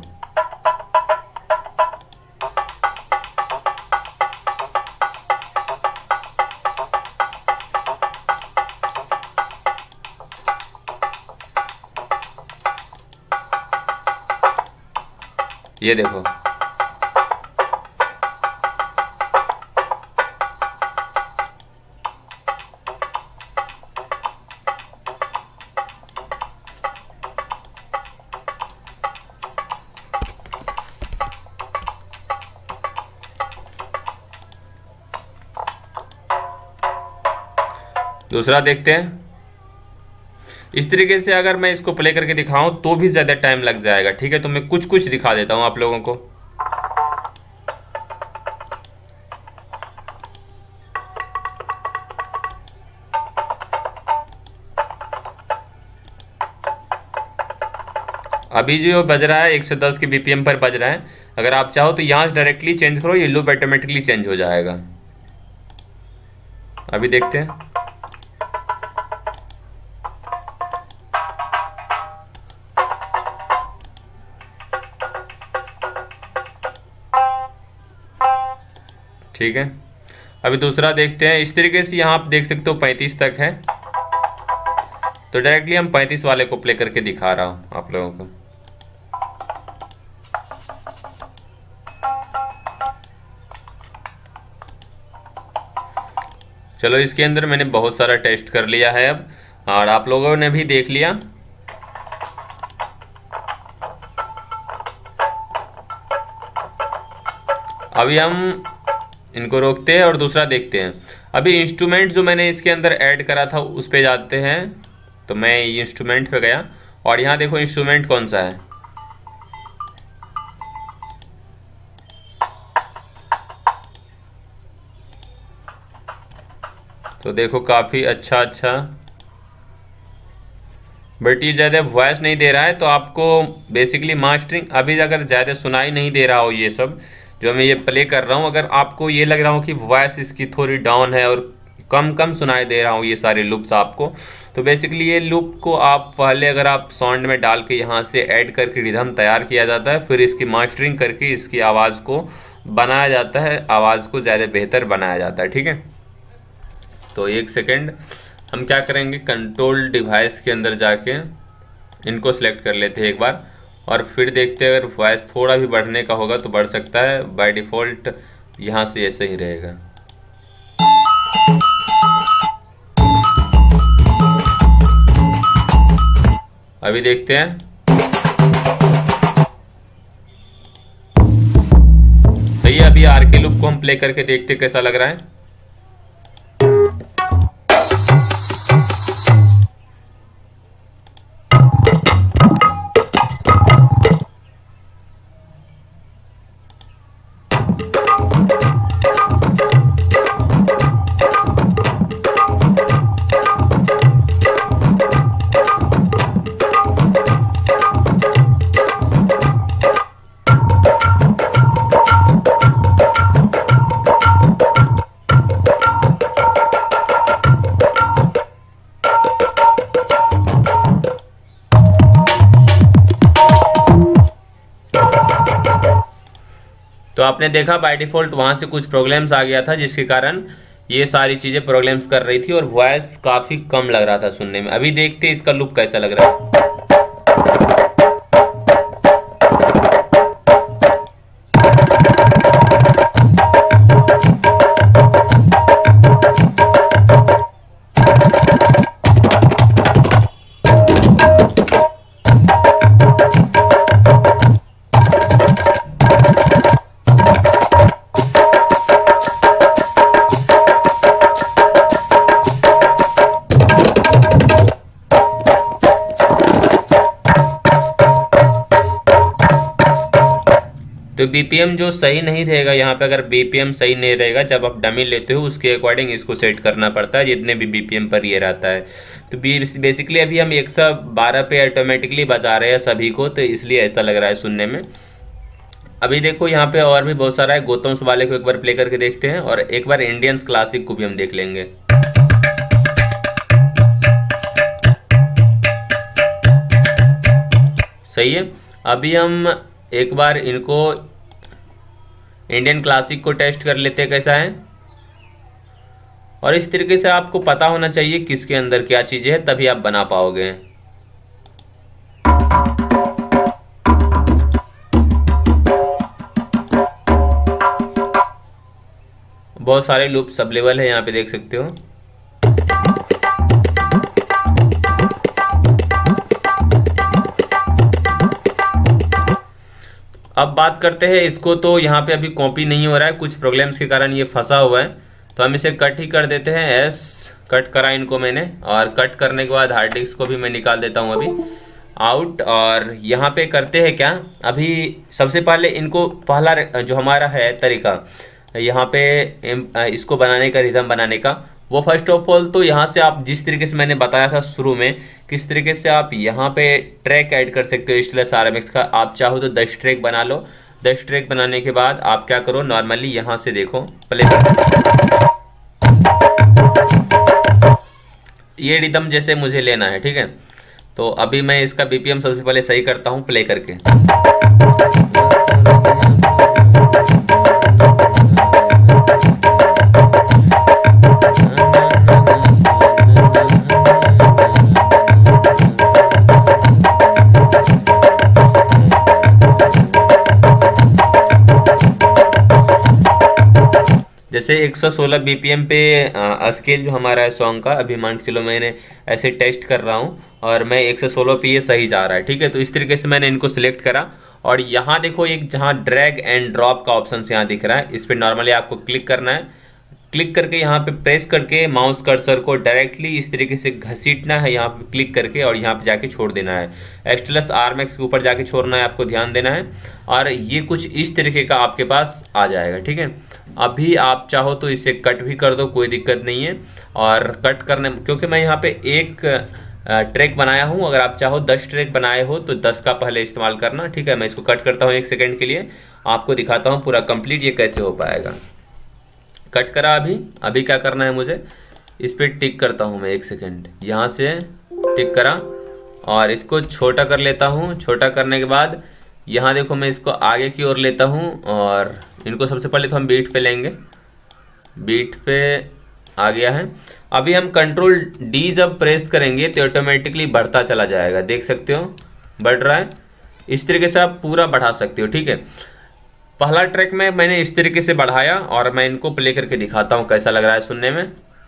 ये देखो, दूसरा देखते हैं। इस तरीके से अगर मैं इसको प्ले करके दिखाऊं तो भी ज़्यादा टाइम लग जाएगा, ठीक है। तो मैं कुछ कुछ दिखा देता हूं आप लोगों को। अभी जो बज रहा है एक सौ दस के बीपीएम पर बज रहा है। अगर आप चाहो तो यहाँ से डायरेक्टली चेंज करो, ये लूप ऑटोमेटिकली चेंज हो जाएगा। अभी देखते हैं। ठीक है, अभी दूसरा देखते हैं। इस तरीके से यहाँ आप देख सकते हो पैंतीस तक है, तो डायरेक्टली हम पैंतीस वाले को प्ले करके दिखा रहा हूँ आप लोगों को। चलो, इसके अंदर मैंने बहुत सारा टेस्ट कर लिया है अब, और आप लोगों ने भी देख लिया। अभी हम इनको रोकते हैं और दूसरा देखते हैं। अभी इंस्ट्रूमेंट जो मैंने इसके अंदर ऐड करा था उस पे जाते हैं। तो मैं ये इंस्ट्रूमेंट पे गया और यहाँ देखो इंस्ट्रूमेंट कौन सा है। तो देखो काफ़ी अच्छा अच्छा, बट ये ज़्यादा वॉइस नहीं दे रहा है। तो आपको बेसिकली मास्टरिंग अभी अगर ज़्यादा सुनाई नहीं दे रहा हो ये सब जो मैं ये प्ले कर रहा हूँ, अगर आपको ये लग रहा हो कि वॉइस इसकी थोड़ी डाउन है और कम कम सुनाई दे रहा हूँ ये सारे लूप्स आपको, तो बेसिकली ये लूप को आप पहले अगर आप साउंड में डाल के यहाँ से ऐड करके रिदम तैयार किया जाता है, फिर इसकी मास्टरिंग करके इसकी आवाज़ को बनाया जाता है, आवाज़ को ज़्यादा बेहतर बनाया जाता है। ठीक है, तो एक सेकेंड हम क्या करेंगे, कंट्रोल डिवाइस के अंदर जाके इनको सेलेक्ट कर लेते हैं एक बार, और फिर देखते हैं अगर वॉइस थोड़ा भी बढ़ने का होगा तो बढ़ सकता है। बाय डिफ़ॉल्ट यहाँ से ऐसे ही रहेगा। अभी देखते हैं। सही है, अभी आर के लूप को हम प्ले करके देखते कैसा लग रहा है। तो आपने देखा बाय डिफ़ॉल्ट वहाँ से कुछ प्रॉब्लम्स आ गया था, जिसके कारण ये सारी चीज़ें प्रॉब्लम्स कर रही थी और वॉइस काफ़ी कम लग रहा था सुनने में। अभी देखते हैं इसका लूप कैसा लग रहा है। तो बीपीएम जो सही नहीं रहेगा यहाँ पे, अगर बीपीएम सही नहीं रहेगा जब आप डमी लेते हो उसके अकॉर्डिंग इसको सेट करना पड़ता है, जितने भी बीपीएम पर ये रहता है। तो बेसिकली अभी हम एक सौ बारह पे ऑटोमेटिकली बजा रहे हैं सभी को, तो इसलिए ऐसा लग रहा है सुनने में। अभी देखो यहाँ पे और भी बहुत सारा है। गौतम वाले को एक बार प्ले करके देखते हैं और एक बार इंडियंस क्लासिक को भी हम देख लेंगे। सही है, अभी हम एक बार इनको इंडियन क्लासिक को टेस्ट कर लेते हैं कैसा है। और इस तरीके से आपको पता होना चाहिए किसके अंदर क्या चीजें है, तभी आप बना पाओगे। बहुत सारे लूप्स अवेलेबल है, यहाँ पे देख सकते हो। अब बात करते हैं इसको, तो यहाँ पे अभी कॉपी नहीं हो रहा है, कुछ प्रॉब्लम्स के कारण ये फंसा हुआ है, तो हम इसे कट ही कर देते हैं। एस कट करा इनको मैंने, और कट करने के बाद हार्ड डिस्क को भी मैं निकाल देता हूँ अभी आउट। और यहाँ पे करते हैं क्या, अभी सबसे पहले इनको पहला जो हमारा है तरीका यहाँ पे इसको बनाने का, रिदम बनाने का, वो फर्स्ट ऑफ ऑल तो यहाँ से आप जिस तरीके से मैंने बताया था शुरू में, किस तरीके से आप यहाँ पे ट्रैक ऐड कर सकते हो एस्टेलस आरएमएक्स का। आप चाहो तो दस ट्रैक बना लो। दस ट्रैक बनाने के बाद आप क्या करो, नॉर्मली यहाँ से देखो प्ले कर, ये रिदम जैसे मुझे लेना है, ठीक है। तो अभी मैं इसका बीपीएम सबसे पहले सही करता हूँ प्ले करके। जैसे एक सौ सोलह बीपीएम पे स्केल जो हमारा है सॉन्ग का, अभी मान के चलो मैंने ऐसे टेस्ट कर रहा हूँ और मैं एक सौ सोलह पे ये सही जा रहा है, ठीक है। तो इस तरीके से मैंने इनको सिलेक्ट करा, और यहाँ देखो एक जहाँ ड्रैग एंड ड्रॉप का ऑप्शन यहाँ दिख रहा है, इस पर नॉर्मली आपको क्लिक करना है। क्लिक करके यहाँ पे प्रेस करके माउस कर्सर को डायरेक्टली इस तरीके से घसीटना है यहाँ पे क्लिक करके, और यहाँ पे जाके छोड़ देना है। एस्टेलस आरएमएक्स के ऊपर जाके छोड़ना है, आपको ध्यान देना है, और ये कुछ इस तरीके का आपके पास आ जाएगा, ठीक है। अभी आप चाहो तो इसे कट भी कर दो, कोई दिक्कत नहीं है। और कट करने, क्योंकि मैं यहाँ पे एक ट्रैक बनाया हूँ, अगर आप चाहो दस ट्रैक बनाए हो तो दस का पहले इस्तेमाल करना, ठीक है। मैं इसको कट करता हूँ एक सेकेंड के लिए, आपको दिखाता हूँ पूरा कंप्लीट ये कैसे हो पाएगा। कट करा अभी अभी क्या करना है मुझे, इस पर टिक करता हूँ मैं एक सेकेंड, यहाँ से टिक करा और इसको छोटा कर लेता हूँ। छोटा करने के बाद यहाँ देखो मैं इसको आगे की ओर लेता हूँ, और इनको सबसे पहले तो हम बीट पे लेंगे। बीट पे आ गया है। अभी हम कंट्रोल डी जब प्रेस करेंगे तो ऑटोमेटिकली बढ़ता चला जाएगा, देख सकते हो बढ़ रहा है। इस तरीके से आप पूरा बढ़ा सकते हो, ठीक है। पहला ट्रैक में मैंने इस तरीके से बढ़ाया, और मैं इनको प्ले करके दिखाता हूँ कैसा लग रहा है सुनने में।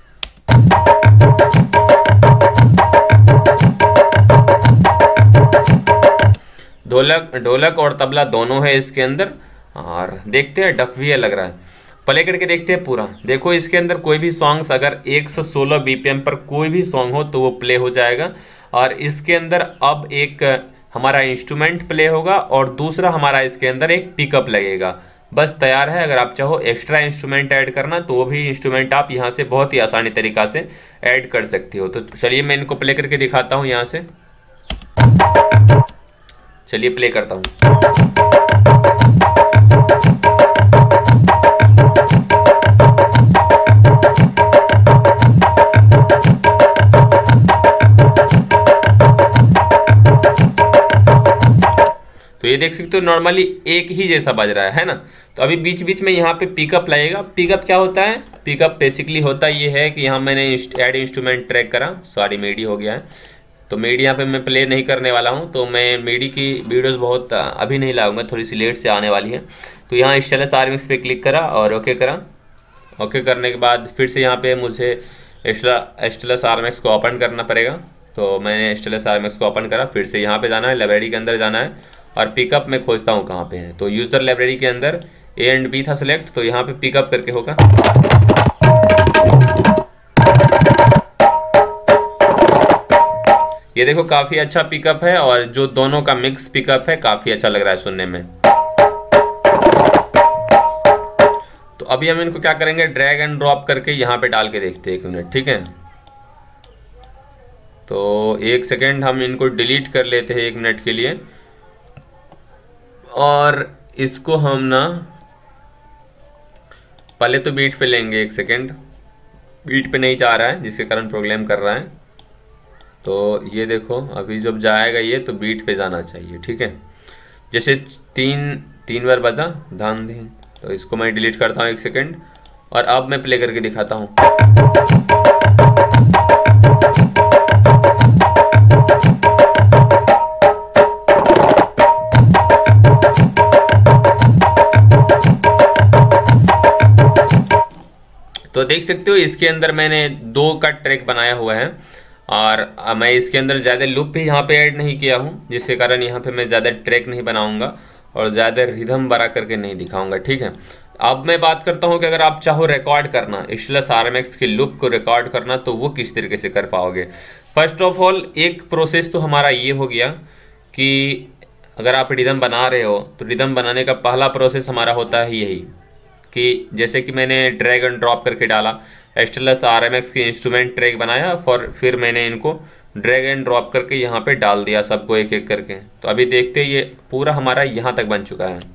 ढोलक ढोलक और तबला दोनों है इसके अंदर, और देखते हैं डफ भी है लग रहा है। प्ले करके देखते हैं पूरा। देखो इसके अंदर कोई भी सॉन्ग्स अगर एक सौ सोलह बीपीएम पर कोई भी सॉन्ग हो तो वो प्ले हो जाएगा, और इसके अंदर अब एक हमारा इंस्ट्रूमेंट प्ले होगा और दूसरा हमारा इसके अंदर एक पिकअप लगेगा, बस तैयार है। अगर आप चाहो एक्स्ट्रा इंस्ट्रूमेंट ऐड करना तो वो भी इंस्ट्रूमेंट आप यहाँ से बहुत ही आसानी तरीका से ऐड कर सकते हो। तो चलिए मैं इनको प्ले करके दिखाता हूँ यहाँ से। चलिए प्ले करता हूँ। तो ये देख सकते हो नॉर्मली एक ही जैसा बज रहा है ना। तो अभी बीच बीच में यहाँ पे पिकअप लगेगा। पिकअप क्या होता है, पिकअप बेसिकली होता ये है कि यहाँ मैंने ऐड इंस्ट्रूमेंट ट्रैक करा, सॉरी मेडी हो गया है, तो मेडी यहाँ पे मैं प्ले नहीं करने वाला हूँ। तो मैं मेडी की वीडियोस बहुत अभी नहीं लाऊंगा, थोड़ी सी लेट से आने वाली है। तो यहाँ एस्टेलस आरएमएक्स पे क्लिक करा और ओके करा। ओके करने के बाद फिर से यहाँ पे मुझे एस्टेलस आरएमएक्स को ओपन करना पड़ेगा। तो मैंने एस्टेलस आरएमएक्स को ओपन करा, फिर से यहाँ पे जाना है, लाइब्रेरी के अंदर जाना है, और पिकअप में खोजता हूँ कहाँ पे है। तो यूजर लाइब्रेरी के अंदर ए एंड बी था सिलेक्ट, तो यहाँ पे पिकअप करके होगा। ये देखो काफी अच्छा पिकअप है, और जो दोनों का मिक्स पिकअप है काफी अच्छा लग रहा है सुनने में। तो अभी हम इनको क्या करेंगे, ड्रैग एंड ड्रॉप करके यहाँ पे डाल के देखते हैं एक मिनट, ठीक है। तो एक सेकेंड हम इनको डिलीट कर लेते हैं एक मिनट के लिए, और इसको हम ना पहले तो बीट पे लेंगे। एक सेकेंड, बीट पे नहीं जा रहा है जिसके कारण प्रॉब्लम कर रहा है। तो ये देखो अभी जब जाएगा ये तो बीट पे जाना चाहिए, ठीक है। जैसे तीन तीन बार बजा ध्यान दें, तो इसको मैं डिलीट करता हूँ एक सेकेंड, और अब मैं प्ले करके दिखाता हूँ। देख सकते हो इसके अंदर मैंने दो का ट्रैक बनाया हुआ है और मैं इसके अंदर ज़्यादा लूप भी यहाँ पे ऐड नहीं किया हूँ, जिसके कारण यहाँ पे मैं ज़्यादा ट्रैक नहीं बनाऊंगा और ज़्यादा रिदम बड़ा करके नहीं दिखाऊंगा। ठीक है, अब मैं बात करता हूँ कि अगर आप चाहो रिकॉर्ड करना स्टाइलस आरएमएक्स के लूप को रिकॉर्ड करना तो वो किस तरीके से कर पाओगे। फर्स्ट ऑफ ऑल एक प्रोसेस तो हमारा ये हो गया कि अगर आप रिदम बना रहे हो तो रिदम बनाने का पहला प्रोसेस हमारा होता है यही कि जैसे कि मैंने ड्रैग एंड ड्रॉप करके डाला स्टाइलस आरएमएक्स के इंस्ट्रूमेंट ट्रैक बनाया और फिर मैंने इनको ड्रैग एंड ड्रॉप करके यहाँ पे डाल दिया सबको एक एक करके। तो अभी देखते ये पूरा हमारा यहाँ तक बन चुका है।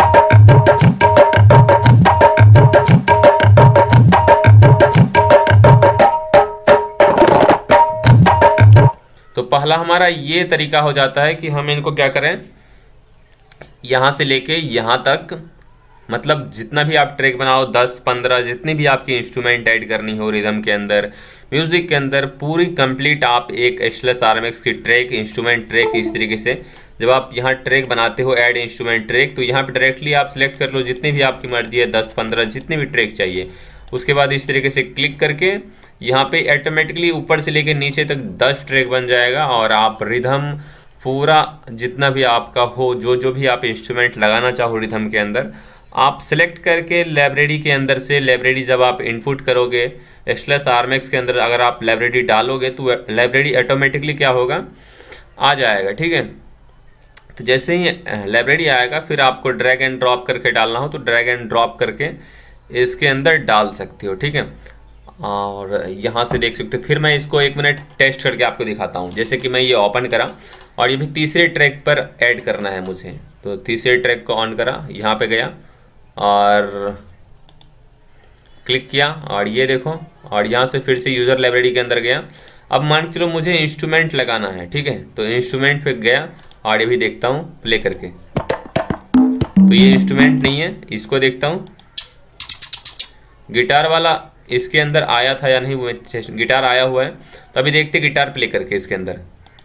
तो पहला हमारा ये तरीका हो जाता है कि हम इनको क्या करें, यहाँ से लेके यहाँ तक मतलब जितना भी आप ट्रैक बनाओ दस पंद्रह जितनी भी आपकी इंस्ट्रूमेंट ऐड करनी हो रिदम के अंदर म्यूजिक के अंदर पूरी कंप्लीट आप एक स्टाइलस आरएमएक्स की ट्रैक इंस्ट्रूमेंट ट्रैक इस तरीके से जब आप यहाँ ट्रैक बनाते हो ऐड इंस्ट्रूमेंट ट्रैक तो यहाँ पे डायरेक्टली आप सिलेक्ट कर लो जितनी भी आपकी मर्जी है दस पंद्रह जितने भी ट्रैक चाहिए। उसके बाद इस तरीके से क्लिक करके यहाँ पे ऑटोमेटिकली ऊपर से लेके नीचे तक दस ट्रैक बन जाएगा और आप रिदम पूरा जितना भी आपका हो जो जो भी आप इंस्ट्रूमेंट लगाना चाहो रिदम के अंदर आप सिलेक्ट करके लाइब्रेरी के अंदर से लाइब्रेरी जब आप इनपुट करोगे स्टाइलस आरएमएक्स के अंदर अगर आप लाइब्रेरी डालोगे तो लाइब्रेरी ऑटोमेटिकली क्या होगा आ जाएगा। ठीक है, तो जैसे ही लाइब्रेरी आएगा फिर आपको ड्रैग एंड ड्रॉप करके डालना हो तो ड्रैग एंड ड्रॉप करके इसके अंदर डाल सकते हो। ठीक है, और यहाँ से देख सकते हो। फिर मैं इसको एक मिनट टेस्ट करके आपको दिखाता हूँ। जैसे कि मैं ये ओपन करा और ये भी तीसरे ट्रैक पर ऐड करना है मुझे, तो तीसरे ट्रैक को ऑन करा, यहाँ पे गया और क्लिक किया और ये देखो और यहाँ से फिर से यूज़र लाइब्रेरी के अंदर गया। अब मान के चलो मुझे इंस्ट्रूमेंट लगाना है। ठीक है, तो इंस्ट्रूमेंट पे गया और ये भी देखता हूँ प्ले करके तो ये इंस्ट्रूमेंट नहीं है, इसको देखता हूँ गिटार वाला इसके अंदर आया था या नहीं, वो गिटार आया हुआ है। तो अभी देखते गिटार प्ले करके इसके अंदर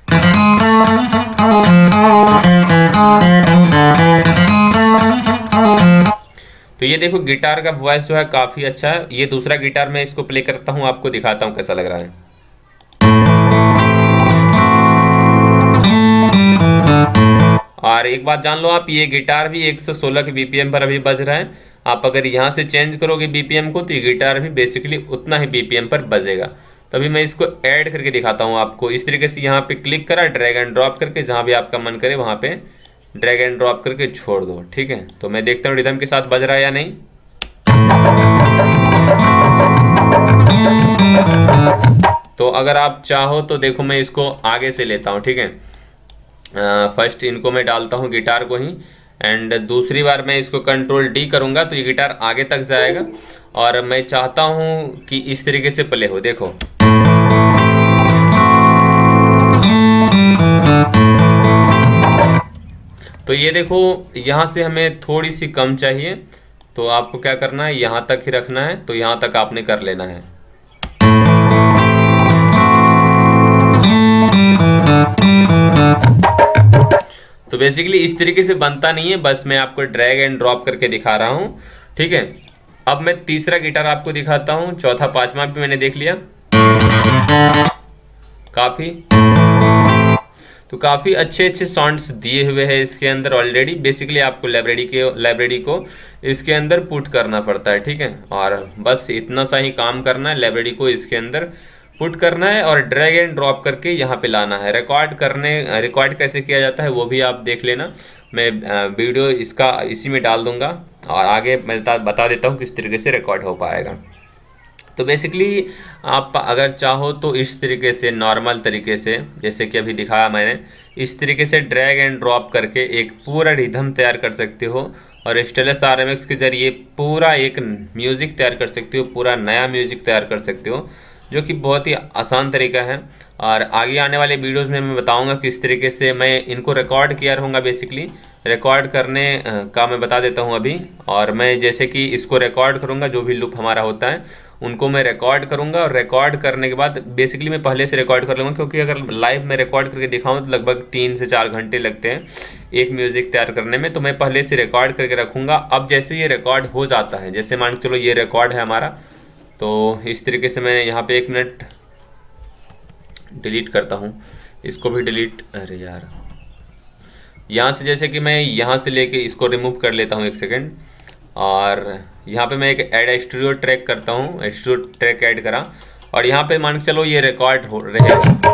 तो ये देखो गिटार का वॉइस जो है काफी अच्छा है। ये दूसरा गिटार मैं इसको प्ले करता हूँ आपको दिखाता हूँ कैसा लग रहा है। और एक बात जान लो आप ये गिटार भी एक सौ सोलह के बीपीएम पर अभी बज रहा है। आप अगर यहाँ से चेंज करोगे बीपीएम को तो ये गिटार भी बेसिकली उतना ही बीपीएम पर बजेगा। तो अभी मैं इसको ऐड करके दिखाता हूँ आपको। इस तरीके से यहाँ पे क्लिक करा ड्रैग एंड ड्रॉप करके जहाँ भी आपका मन करे वहाँ पे ड्रैग एंड ड्रॉप करके छोड़ दो। ठीक है, तो मैं देखता हूँ रिदम के साथ बज रहा है या नहीं। तो अगर आप चाहो तो देखो मैं इसको आगे से लेता हूँ। ठीक है, फर्स्ट इनको मैं डालता हूँ गिटार को ही एंड दूसरी बार मैं इसको कंट्रोल डी करूँगा तो ये गिटार आगे तक जाएगा और मैं चाहता हूँ कि इस तरीके से प्ले हो। देखो तो ये देखो यहाँ से हमें थोड़ी सी कम चाहिए तो आपको क्या करना है यहाँ तक ही रखना है, तो यहाँ तक आपने कर लेना है। तो बेसिकली इस तरीके से बनता नहीं है, बस मैं आपको ड्रैग एंड ड्रॉप करके दिखा रहा हूँ। ठीक है, अब मैं तीसरा गिटार आपको दिखाता हूँ। चौथा पांचवा भी मैंने देख लिया, काफी तो काफी अच्छे अच्छे साउंड्स दिए हुए हैं इसके अंदर ऑलरेडी। बेसिकली आपको लाइब्रेरी के लाइब्रेरी को इसके अंदर पुट करना पड़ता है। ठीक है, और बस इतना सा ही काम करना है, लाइब्रेरी को इसके अंदर पुट करना है और ड्रैग एंड ड्रॉप करके यहाँ पे लाना है। रिकॉर्ड करने रिकॉर्ड कैसे किया जाता है वो भी आप देख लेना, मैं वीडियो इसका इसी में डाल दूंगा और आगे मैं बता देता हूँ किस तरीके से रिकॉर्ड हो पाएगा। तो बेसिकली आप अगर चाहो तो इस तरीके से नॉर्मल तरीके से जैसे कि अभी दिखाया मैंने, इस तरीके से ड्रैग एंड ड्रॉप करके एक पूरा रिदम तैयार कर सकते हो और स्टाइलस आरएमएक्स के जरिए पूरा एक म्यूज़िक तैयार कर सकते हो, पूरा नया म्यूज़िक तैयार कर सकते हो, जो कि बहुत ही आसान तरीका है। और आगे आने वाले वीडियोस में मैं बताऊंगा किस तरीके से मैं इनको रिकॉर्ड किया रहूँगा। बेसिकली रिकॉर्ड करने का मैं बता देता हूँ अभी। और मैं जैसे कि इसको रिकॉर्ड करूँगा, जो भी लूप हमारा होता है उनको मैं रिकॉर्ड करूँगा और रिकॉर्ड करने के बाद बेसिकली मैं पहले से रिकॉर्ड कर लूँगा, क्योंकि अगर लाइव में रिकॉर्ड करके दिखाऊँ तो लगभग तीन से चार घंटे लगते हैं एक म्यूज़िक तैयार करने में। तो मैं पहले से रिकॉर्ड करके रखूँगा। अब जैसे ये रिकॉर्ड हो जाता है, जैसे मान के चलो ये रिकॉर्ड है हमारा, तो इस तरीके से मैं यहाँ पे एक मिनट डिलीट करता हूँ, इसको भी डिलीट, अरे यार यहाँ से जैसे कि मैं यहाँ से लेके इसको रिमूव कर लेता हूँ एक सेकेंड, और यहाँ पे मैं एक ऐड स्टूडियो ट्रैक करता हूँ, स्टूडियो ट्रैक ऐड करा, और यहाँ पे मान के चलो ये रिकॉर्ड हो रहेगा,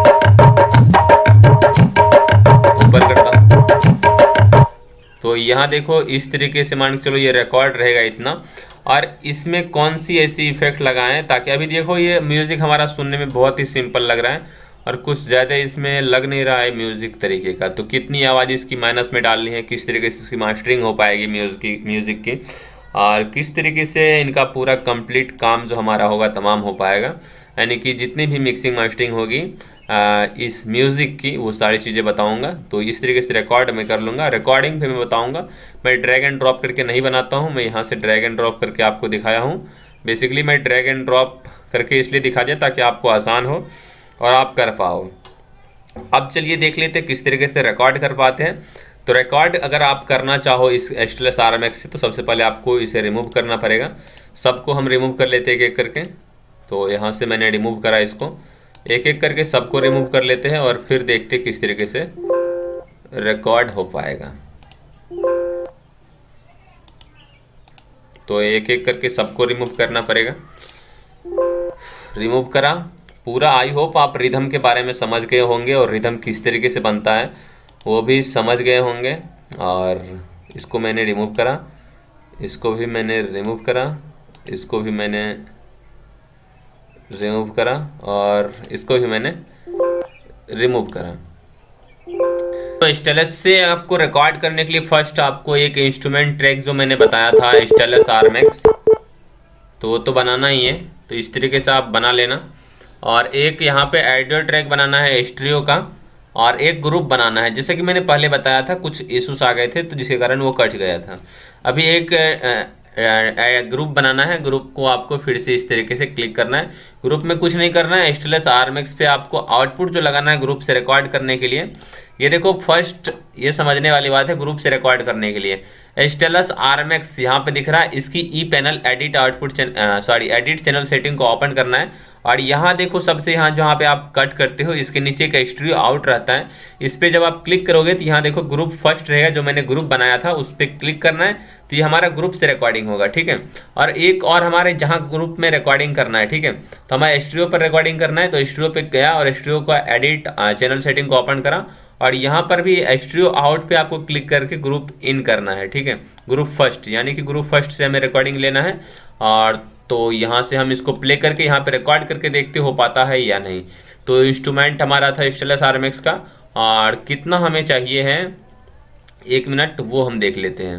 ऊपर करता हूँ तो यहाँ देखो इस तरीके से मान के चलो ये रिकॉर्ड रहेगा इतना। और इसमें कौन सी ऐसी इफेक्ट लगाएं ताकि, अभी देखो ये म्यूजिक हमारा सुनने में बहुत ही सिंपल लग रहा है और कुछ ज़्यादा इसमें लग नहीं रहा है म्यूज़िक तरीके का, तो कितनी आवाज़ इसकी माइनस में डालनी है, किस तरीके से इसकी मास्टरिंग हो पाएगी म्यूज़िक की म्यूज़िक की, और किस तरीके से इनका पूरा कंप्लीट काम जो हमारा होगा तमाम हो पाएगा, यानी कि जितनी भी मिक्सिंग मास्टरिंग होगी आ, इस म्यूज़िक की वो सारी चीज़ें बताऊंगा। तो इस तरीके से रिकॉर्ड मैं कर लूँगा, रिकॉर्डिंग भी मैं बताऊँगा। मैं ड्रैग एंड ड्रॉप करके नहीं बनाता हूँ, मैं यहाँ से ड्रैग एंड ड्रॉप करके आपको दिखाया हूँ। बेसिकली मैं ड्रैग एंड ड्रॉप करके इसलिए दिखा दिया ताकि आपको आसान हो और आप कर पाओ। अब चलिए देख लेते हैं किस तरीके से रिकॉर्ड कर पाते हैं। तो रिकॉर्ड अगर आप करना चाहो इस S T L S R M X से, तो सबसे पहले आपको इसे रिमूव करना पड़ेगा। सबको हम रिमूव कर लेते हैं एक एक करके। तो यहाँ से मैंने रिमूव करा, इसको एक एक करके सबको रिमूव कर लेते हैं और फिर देखते हैं किस तरीके से रिकॉर्ड हो पाएगा। तो एक एक करके सबको रिमूव करना पड़ेगा। रिमूव करा पूरा। आई होप आप रिदम के बारे में समझ गए होंगे और रिदम किस तरीके से बनता है वो भी समझ गए होंगे। और इसको मैंने रिमूव करा, इसको भी मैंने रिमूव करा, इसको भी मैंने रिमूव करा और इसको भी मैंने रिमूव करा। तो एस टी एल एस से आपको रिकॉर्ड करने के लिए फर्स्ट आपको एक इंस्ट्रूमेंट ट्रैक जो मैंने बताया था S T L S R M X, तो वो तो बनाना ही है। तो इस तरीके से आप बना लेना। और एक यहाँ पे ऑडियो ट्रैक बनाना है स्टीरियो का, और एक ग्रुप बनाना है। जैसे कि मैंने पहले बताया था कुछ इश्यूज आ गए थे तो जिसके कारण वो कट गया था। अभी एक ग्रुप बनाना है। ग्रुप को आपको फिर से इस तरीके से क्लिक करना है। ग्रुप में कुछ नहीं करना है, S T L S R M X पे आपको आउटपुट जो लगाना है ग्रुप से रिकॉर्ड करने के लिए। ये देखो फर्स्ट ये समझने वाली बात है, ग्रुप से रिकॉर्ड करने के लिए S T L S R M X यहाँ पे दिख रहा है, इसकी E panel edit output sorry edit channel setting को ओपन करना है। और यहाँ देखो सबसे यहाँ जहाँ पे आप कट करते हो इसके नीचे एक स्टीरियो आउट रहता है, इस पे जब आप क्लिक करोगे तो यहाँ देखो ग्रुप फर्स्ट रहेगा, जो मैंने ग्रुप बनाया था उस पर क्लिक करना है। तो ये हमारा ग्रुप से रिकॉर्डिंग होगा, ठीक है। और एक और हमारे जहाँ ग्रुप में रिकॉर्डिंग करना है, ठीक है, तो हमारे स्टीरियो पर रिकॉर्डिंग करना है। तो स्टीरियो पे गया और स्टीरियो का एडिट चैनल सेटिंग को ओपन करा, और यहाँ पर भी स्टीरियो आउट पे आपको क्लिक करके ग्रुप इन करना है, ठीक है। ग्रुप फर्स्ट यानी कि ग्रुप फर्स्ट से हमें रिकॉर्डिंग लेना है। और तो यहाँ से हम इसको प्ले करके यहाँ पे रिकॉर्ड करके देखते हो पाता है या नहीं। तो इंस्ट्रूमेंट हमारा था S T L S R M X का, और कितना हमें चाहिए है एक मिनट वो हम देख लेते हैं।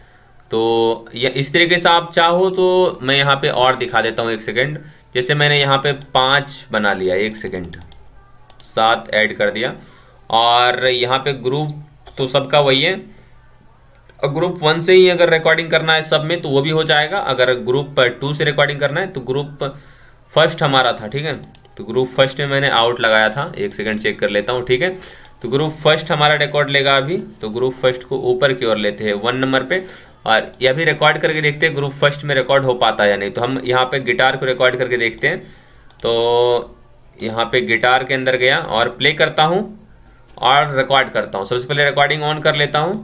तो ये इस तरीके से आप चाहो तो मैं यहाँ पे और दिखा देता हूँ एक सेकेंड। जैसे मैंने यहाँ पे पाँच बना लिया, एक सेकेंड, सात ऐड कर दिया। और यहाँ पे ग्रुप तो सबका वही है। ग्रुप वन से ही अगर रिकॉर्डिंग करना है सब में तो वो भी हो जाएगा। अगर ग्रुप टू से रिकॉर्डिंग करना है तो ग्रुप फर्स्ट हमारा था, ठीक है। तो ग्रुप फर्स्ट में मैंने आउट लगाया था, एक सेकंड चेक कर लेता हूँ, ठीक है। तो ग्रुप फर्स्ट हमारा रिकॉर्ड लेगा अभी। तो ग्रुप फर्स्ट को ऊपर की ओर लेते हैं वन नंबर पे, और यह भी रिकॉर्ड करके देखते हैं ग्रुप फर्स्ट में रिकॉर्ड हो पाता है या नहीं। तो हम यहाँ पे गिटार को रिकॉर्ड करके देखते हैं। तो यहाँ पे गिटार के अंदर गया और प्ले करता हूँ और रिकॉर्ड करता हूँ। सबसे पहले रिकॉर्डिंग ऑन कर लेता हूँ।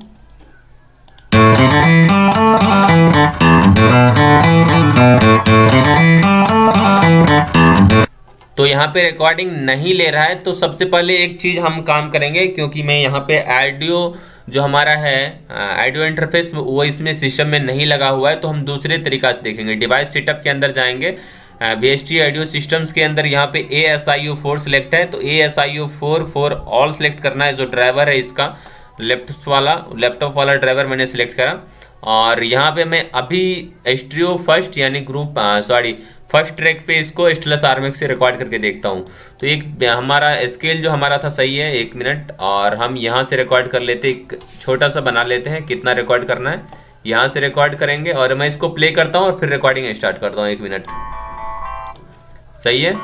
तो यहाँ पे रिकॉर्डिंग नहीं ले रहा है। तो सबसे पहले एक चीज हम काम करेंगे, क्योंकि मैं यहाँ पे ऑडियो जो हमारा है ऑडियो इंटरफेस वो इसमें सिस्टम में नहीं लगा हुआ है, तो हम दूसरे तरीका से देखेंगे। डिवाइस सेटअप के अंदर जाएंगे, V H T audio systems के अंदर यहाँ पे A S I O four select है। तो A S I O four for all select करना है। जो ड्राइवर है इसका लैपटॉप वाला लैपटॉप वाला ड्राइवर मैंने सिलेक्ट करा। और यहाँ पे मैं अभी स्टीरियो फर्स्ट यानी ग्रुप सॉरी फर्स्ट ट्रैक पे इसको S T L S R M X से रिकॉर्ड करके देखता हूँ। तो एक हमारा स्केल जो हमारा था सही है, एक मिनट। और हम यहाँ से रिकॉर्ड कर लेते, एक छोटा सा बना लेते हैं, कितना रिकॉर्ड करना है यहाँ से रिकॉर्ड करेंगे। और मैं इसको प्ले करता हूँ और फिर रिकॉर्डिंग स्टार्ट करता हूँ, एक मिनट। सही है।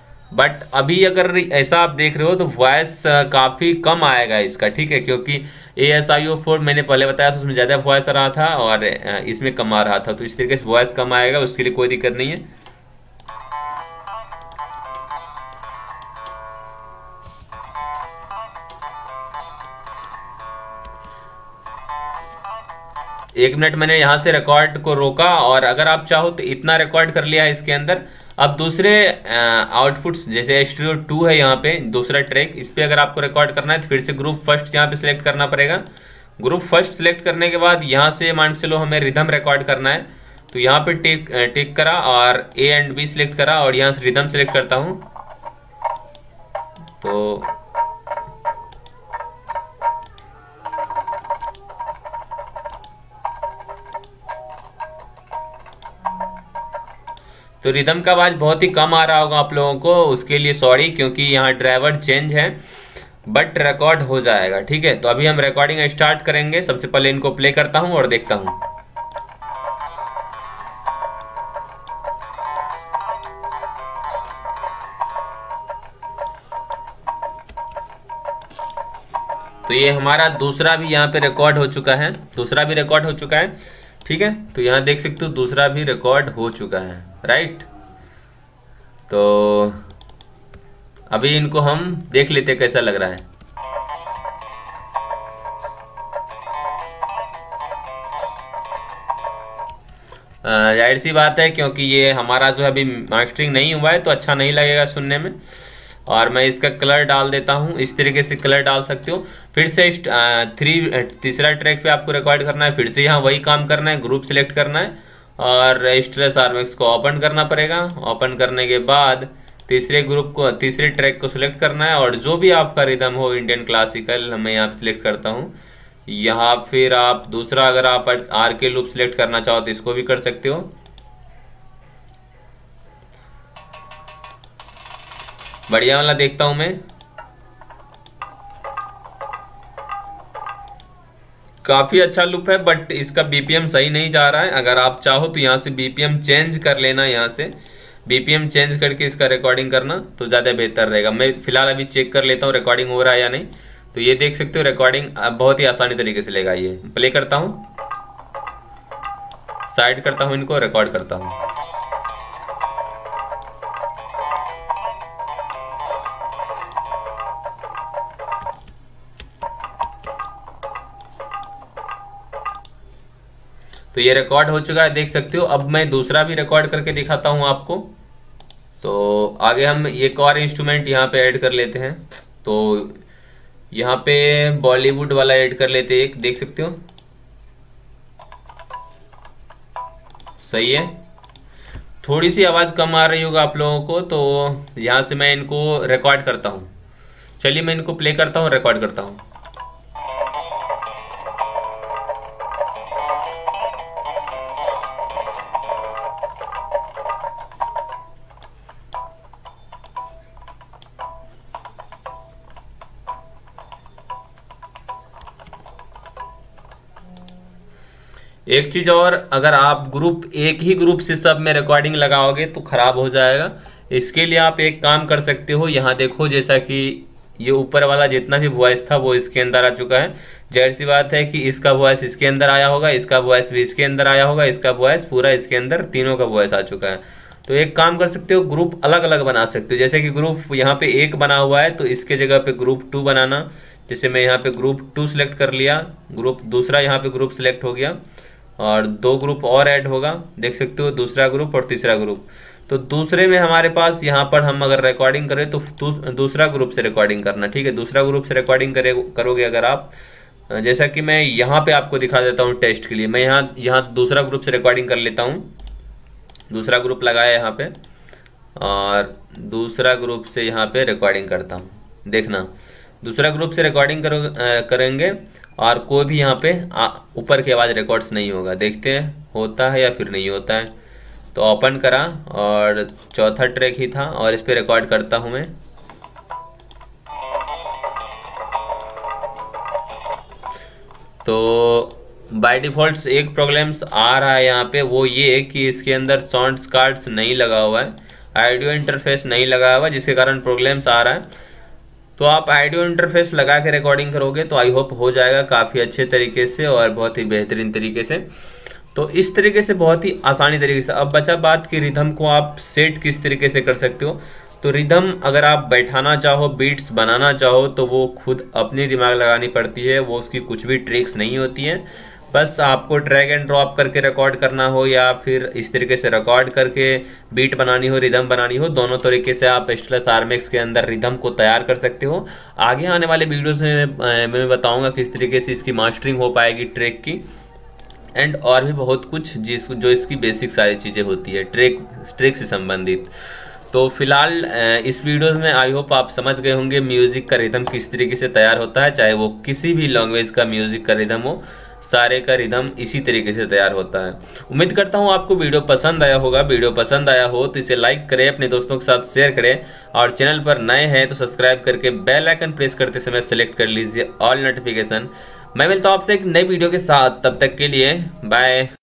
बट अभी अगर ऐसा आप देख रहे हो तो वॉइस काफ़ी कम आएगा इसका, ठीक है, क्योंकि ए एस आई ओ फोर मैंने पहले बताया था, उसमें ज़्यादा वॉइस आ रहा था और इसमें कम आ रहा था, तो इस तरीके से वॉइस कम आएगा, उसके लिए कोई दिक्कत नहीं है। एक मिनट मैंने यहाँ से रिकॉर्ड को रोका और अगर आप चाहो तो इतना रिकॉर्ड कर लिया है इसके अंदर। अब दूसरे आउटपुट्स जैसे स्टीरियो टू है यहाँ पे दूसरा ट्रैक, इस पे अगर आपको रिकॉर्ड करना है तो फिर से ग्रुप फर्स्ट यहाँ पे सिलेक्ट करना पड़ेगा। ग्रुप फर्स्ट सिलेक्ट करने के बाद यहाँ से मान चलो हमें रिदम रिकॉर्ड करना है, तो यहाँ पे टिक टिक करा और ए एंड बी सिलेक्ट करा और यहाँ से रिदम सिलेक्ट करता हूँ। तो तो रिदम का आवाज बहुत ही कम आ रहा होगा आप लोगों को, उसके लिए सॉरी, क्योंकि यहाँ ड्राइवर चेंज है, बट रिकॉर्ड हो जाएगा। ठीक है, तो अभी हम रिकॉर्डिंग स्टार्ट करेंगे। सबसे पहले इनको प्ले करता हूँ और देखता हूँ। तो ये हमारा दूसरा भी यहाँ पे रिकॉर्ड हो चुका है, दूसरा भी रिकॉर्ड हो चुका है। ठीक है, तो यहाँ देख सकते हो दूसरा भी रिकॉर्ड हो चुका है, राइट। तो अभी इनको हम देख लेते कैसा लग रहा है। जाहिर सी बात है, क्योंकि ये हमारा जो है अभी मास्टरिंग नहीं हुआ है तो अच्छा नहीं लगेगा सुनने में। और मैं इसका कलर डाल देता हूँ, इस तरीके से कलर डाल सकते हो। फिर से थ्री तीसरा ट्रैक पे आपको रिकॉर्ड करना है, फिर से यहाँ वही काम करना है, ग्रुप सिलेक्ट करना है और स्ट्रेस आरमेक्स को ओपन करना पड़ेगा। ओपन करने के बाद तीसरे ग्रुप को तीसरे ट्रैक को सिलेक्ट करना है और जो भी आपका रिदम हो इंडियन क्लासिकल मैं यहाँ सिलेक्ट करता हूँ। यहाँ फिर आप दूसरा अगर आप आर के लूप सिलेक्ट करना चाहो तो इसको भी कर सकते हो। बढ़िया वाला देखता हूं मैं, काफी अच्छा लूप है, बट इसका बीपीएम सही नहीं जा रहा है। अगर आप चाहो तो यहाँ से बीपीएम चेंज कर लेना, यहाँ से बीपीएम चेंज करके इसका रिकॉर्डिंग करना तो ज्यादा बेहतर रहेगा। मैं फिलहाल अभी चेक कर लेता हूँ रिकॉर्डिंग हो रहा है या नहीं। तो ये देख सकते हो रिकॉर्डिंग बहुत ही आसानी तरीके से लेगा। ये प्ले करता हूँ, साइड करता हूँ, इनको रिकॉर्ड करता हूँ। तो ये रिकॉर्ड हो चुका है, देख सकते हो। अब मैं दूसरा भी रिकॉर्ड करके दिखाता हूं आपको। तो आगे हम एक और इंस्ट्रूमेंट यहाँ पे ऐड कर लेते हैं। तो यहाँ पे बॉलीवुड वाला ऐड कर लेते हैं एक, देख सकते हो, सही है। थोड़ी सी आवाज कम आ रही होगा आप लोगों को, तो यहाँ से मैं इनको रिकॉर्ड करता हूँ। चलिए मैं इनको प्ले करता हूँ, रिकॉर्ड करता हूँ। एक चीज और, अगर आप ग्रुप एक ही ग्रुप से सब में रिकॉर्डिंग लगाओगे तो खराब हो जाएगा। इसके लिए आप एक काम कर सकते हो, यहाँ देखो जैसा कि ये ऊपर वाला जितना भी वॉइस था वो इसके अंदर आ चुका है। जाहिर सी बात है कि इसका वॉइस इसके अंदर आया होगा, इसका वॉइस भी इसके अंदर आया होगा, इसका वॉइस पूरा इसके अंदर, तीनों का वॉइस आ चुका है। तो एक काम कर सकते हो, ग्रुप अलग अलग बना सकते हो। जैसे कि ग्रुप यहाँ पे एक बना हुआ है तो इसके जगह पे ग्रुप टू बनाना। जैसे मैं यहाँ पे ग्रुप टू सिलेक्ट कर लिया, ग्रुप दूसरा यहाँ पे ग्रुप सिलेक्ट हो गया और दो ग्रुप और ऐड होगा, देख सकते हो, दूसरा ग्रुप और तीसरा ग्रुप। तो दूसरे में हमारे पास यहाँ पर हम अगर रिकॉर्डिंग करें तो दूसरा ग्रुप से रिकॉर्डिंग करना। ठीक है, दूसरा ग्रुप से रिकॉर्डिंग करे करोगे अगर आप, जैसा कि मैं यहाँ पे आपको दिखा देता हूँ टेस्ट के लिए। मैं यहाँ यहाँ दूसरा ग्रुप से रिकॉर्डिंग कर लेता हूँ। दूसरा ग्रुप लगाया यहाँ पे और दूसरा ग्रुप से यहाँ पे रिकॉर्डिंग करता हूँ। देखना, दूसरा ग्रुप से रिकॉर्डिंग करो करेंगे और कोई भी यहाँ पे ऊपर की आवाज़ रिकॉर्ड्स नहीं होगा। देखते हैं होता है या फिर नहीं होता है। तो ओपन करा और चौथा ट्रैक ही था और इस पे रिकॉर्ड करता हूँ मैं। तो बाय डिफ़ॉल्ट एक प्रॉब्लम्स आ रहा है यहाँ पे, वो ये कि इसके अंदर साउंड कार्ड्स नहीं लगा हुआ है, ऑडियो इंटरफेस नहीं लगा हुआ है, जिसके कारण प्रॉब्लम्स आ रहा है। तो आप ऑडियो इंटरफेस लगा के रिकॉर्डिंग करोगे तो आई होप हो जाएगा काफ़ी अच्छे तरीके से और बहुत ही बेहतरीन तरीके से। तो इस तरीके से बहुत ही आसानी तरीके से। अब बचा बात कि रिदम को आप सेट किस तरीके से कर सकते हो। तो रिदम अगर आप बैठाना चाहो, बीट्स बनाना चाहो, तो वो खुद अपनी दिमाग लगानी पड़ती है, वो उसकी कुछ भी ट्रिक्स नहीं होती हैं। बस आपको ड्रैग एंड ड्रॉप करके रिकॉर्ड करना हो या फिर इस तरीके से रिकॉर्ड करके बीट बनानी हो, रिदम बनानी हो, दोनों तरीके से आप स्टेलस आरएमएक्स के अंदर रिदम को तैयार कर सकते हो। आगे आने वाले वीडियोस में मैं बताऊंगा किस तरीके से इसकी मास्टरिंग हो पाएगी ट्रैक की, एंड और भी बहुत कुछ जिस जो इसकी बेसिक सारी चीज़ें होती है ट्रैक ट्रैक से संबंधित। तो फिलहाल इस वीडियोस में आई होप आप समझ गए होंगे म्यूज़िक का रिदम किस तरीके से तैयार होता है, चाहे वो किसी भी लैंग्वेज का म्यूज़िक का रिदम हो, सारे का रिदम इसी तरीके से तैयार होता है। उम्मीद करता हूँ आपको वीडियो पसंद आया होगा। वीडियो पसंद आया हो तो इसे लाइक करें, अपने दोस्तों के साथ शेयर करें, और चैनल पर नए हैं तो सब्सक्राइब करके बेल आइकन प्रेस करते समय सेलेक्ट कर लीजिए ऑल नोटिफिकेशन। मैं मिलता हूँ आपसे एक नई वीडियो के साथ, तब तक के लिए बाय।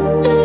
है।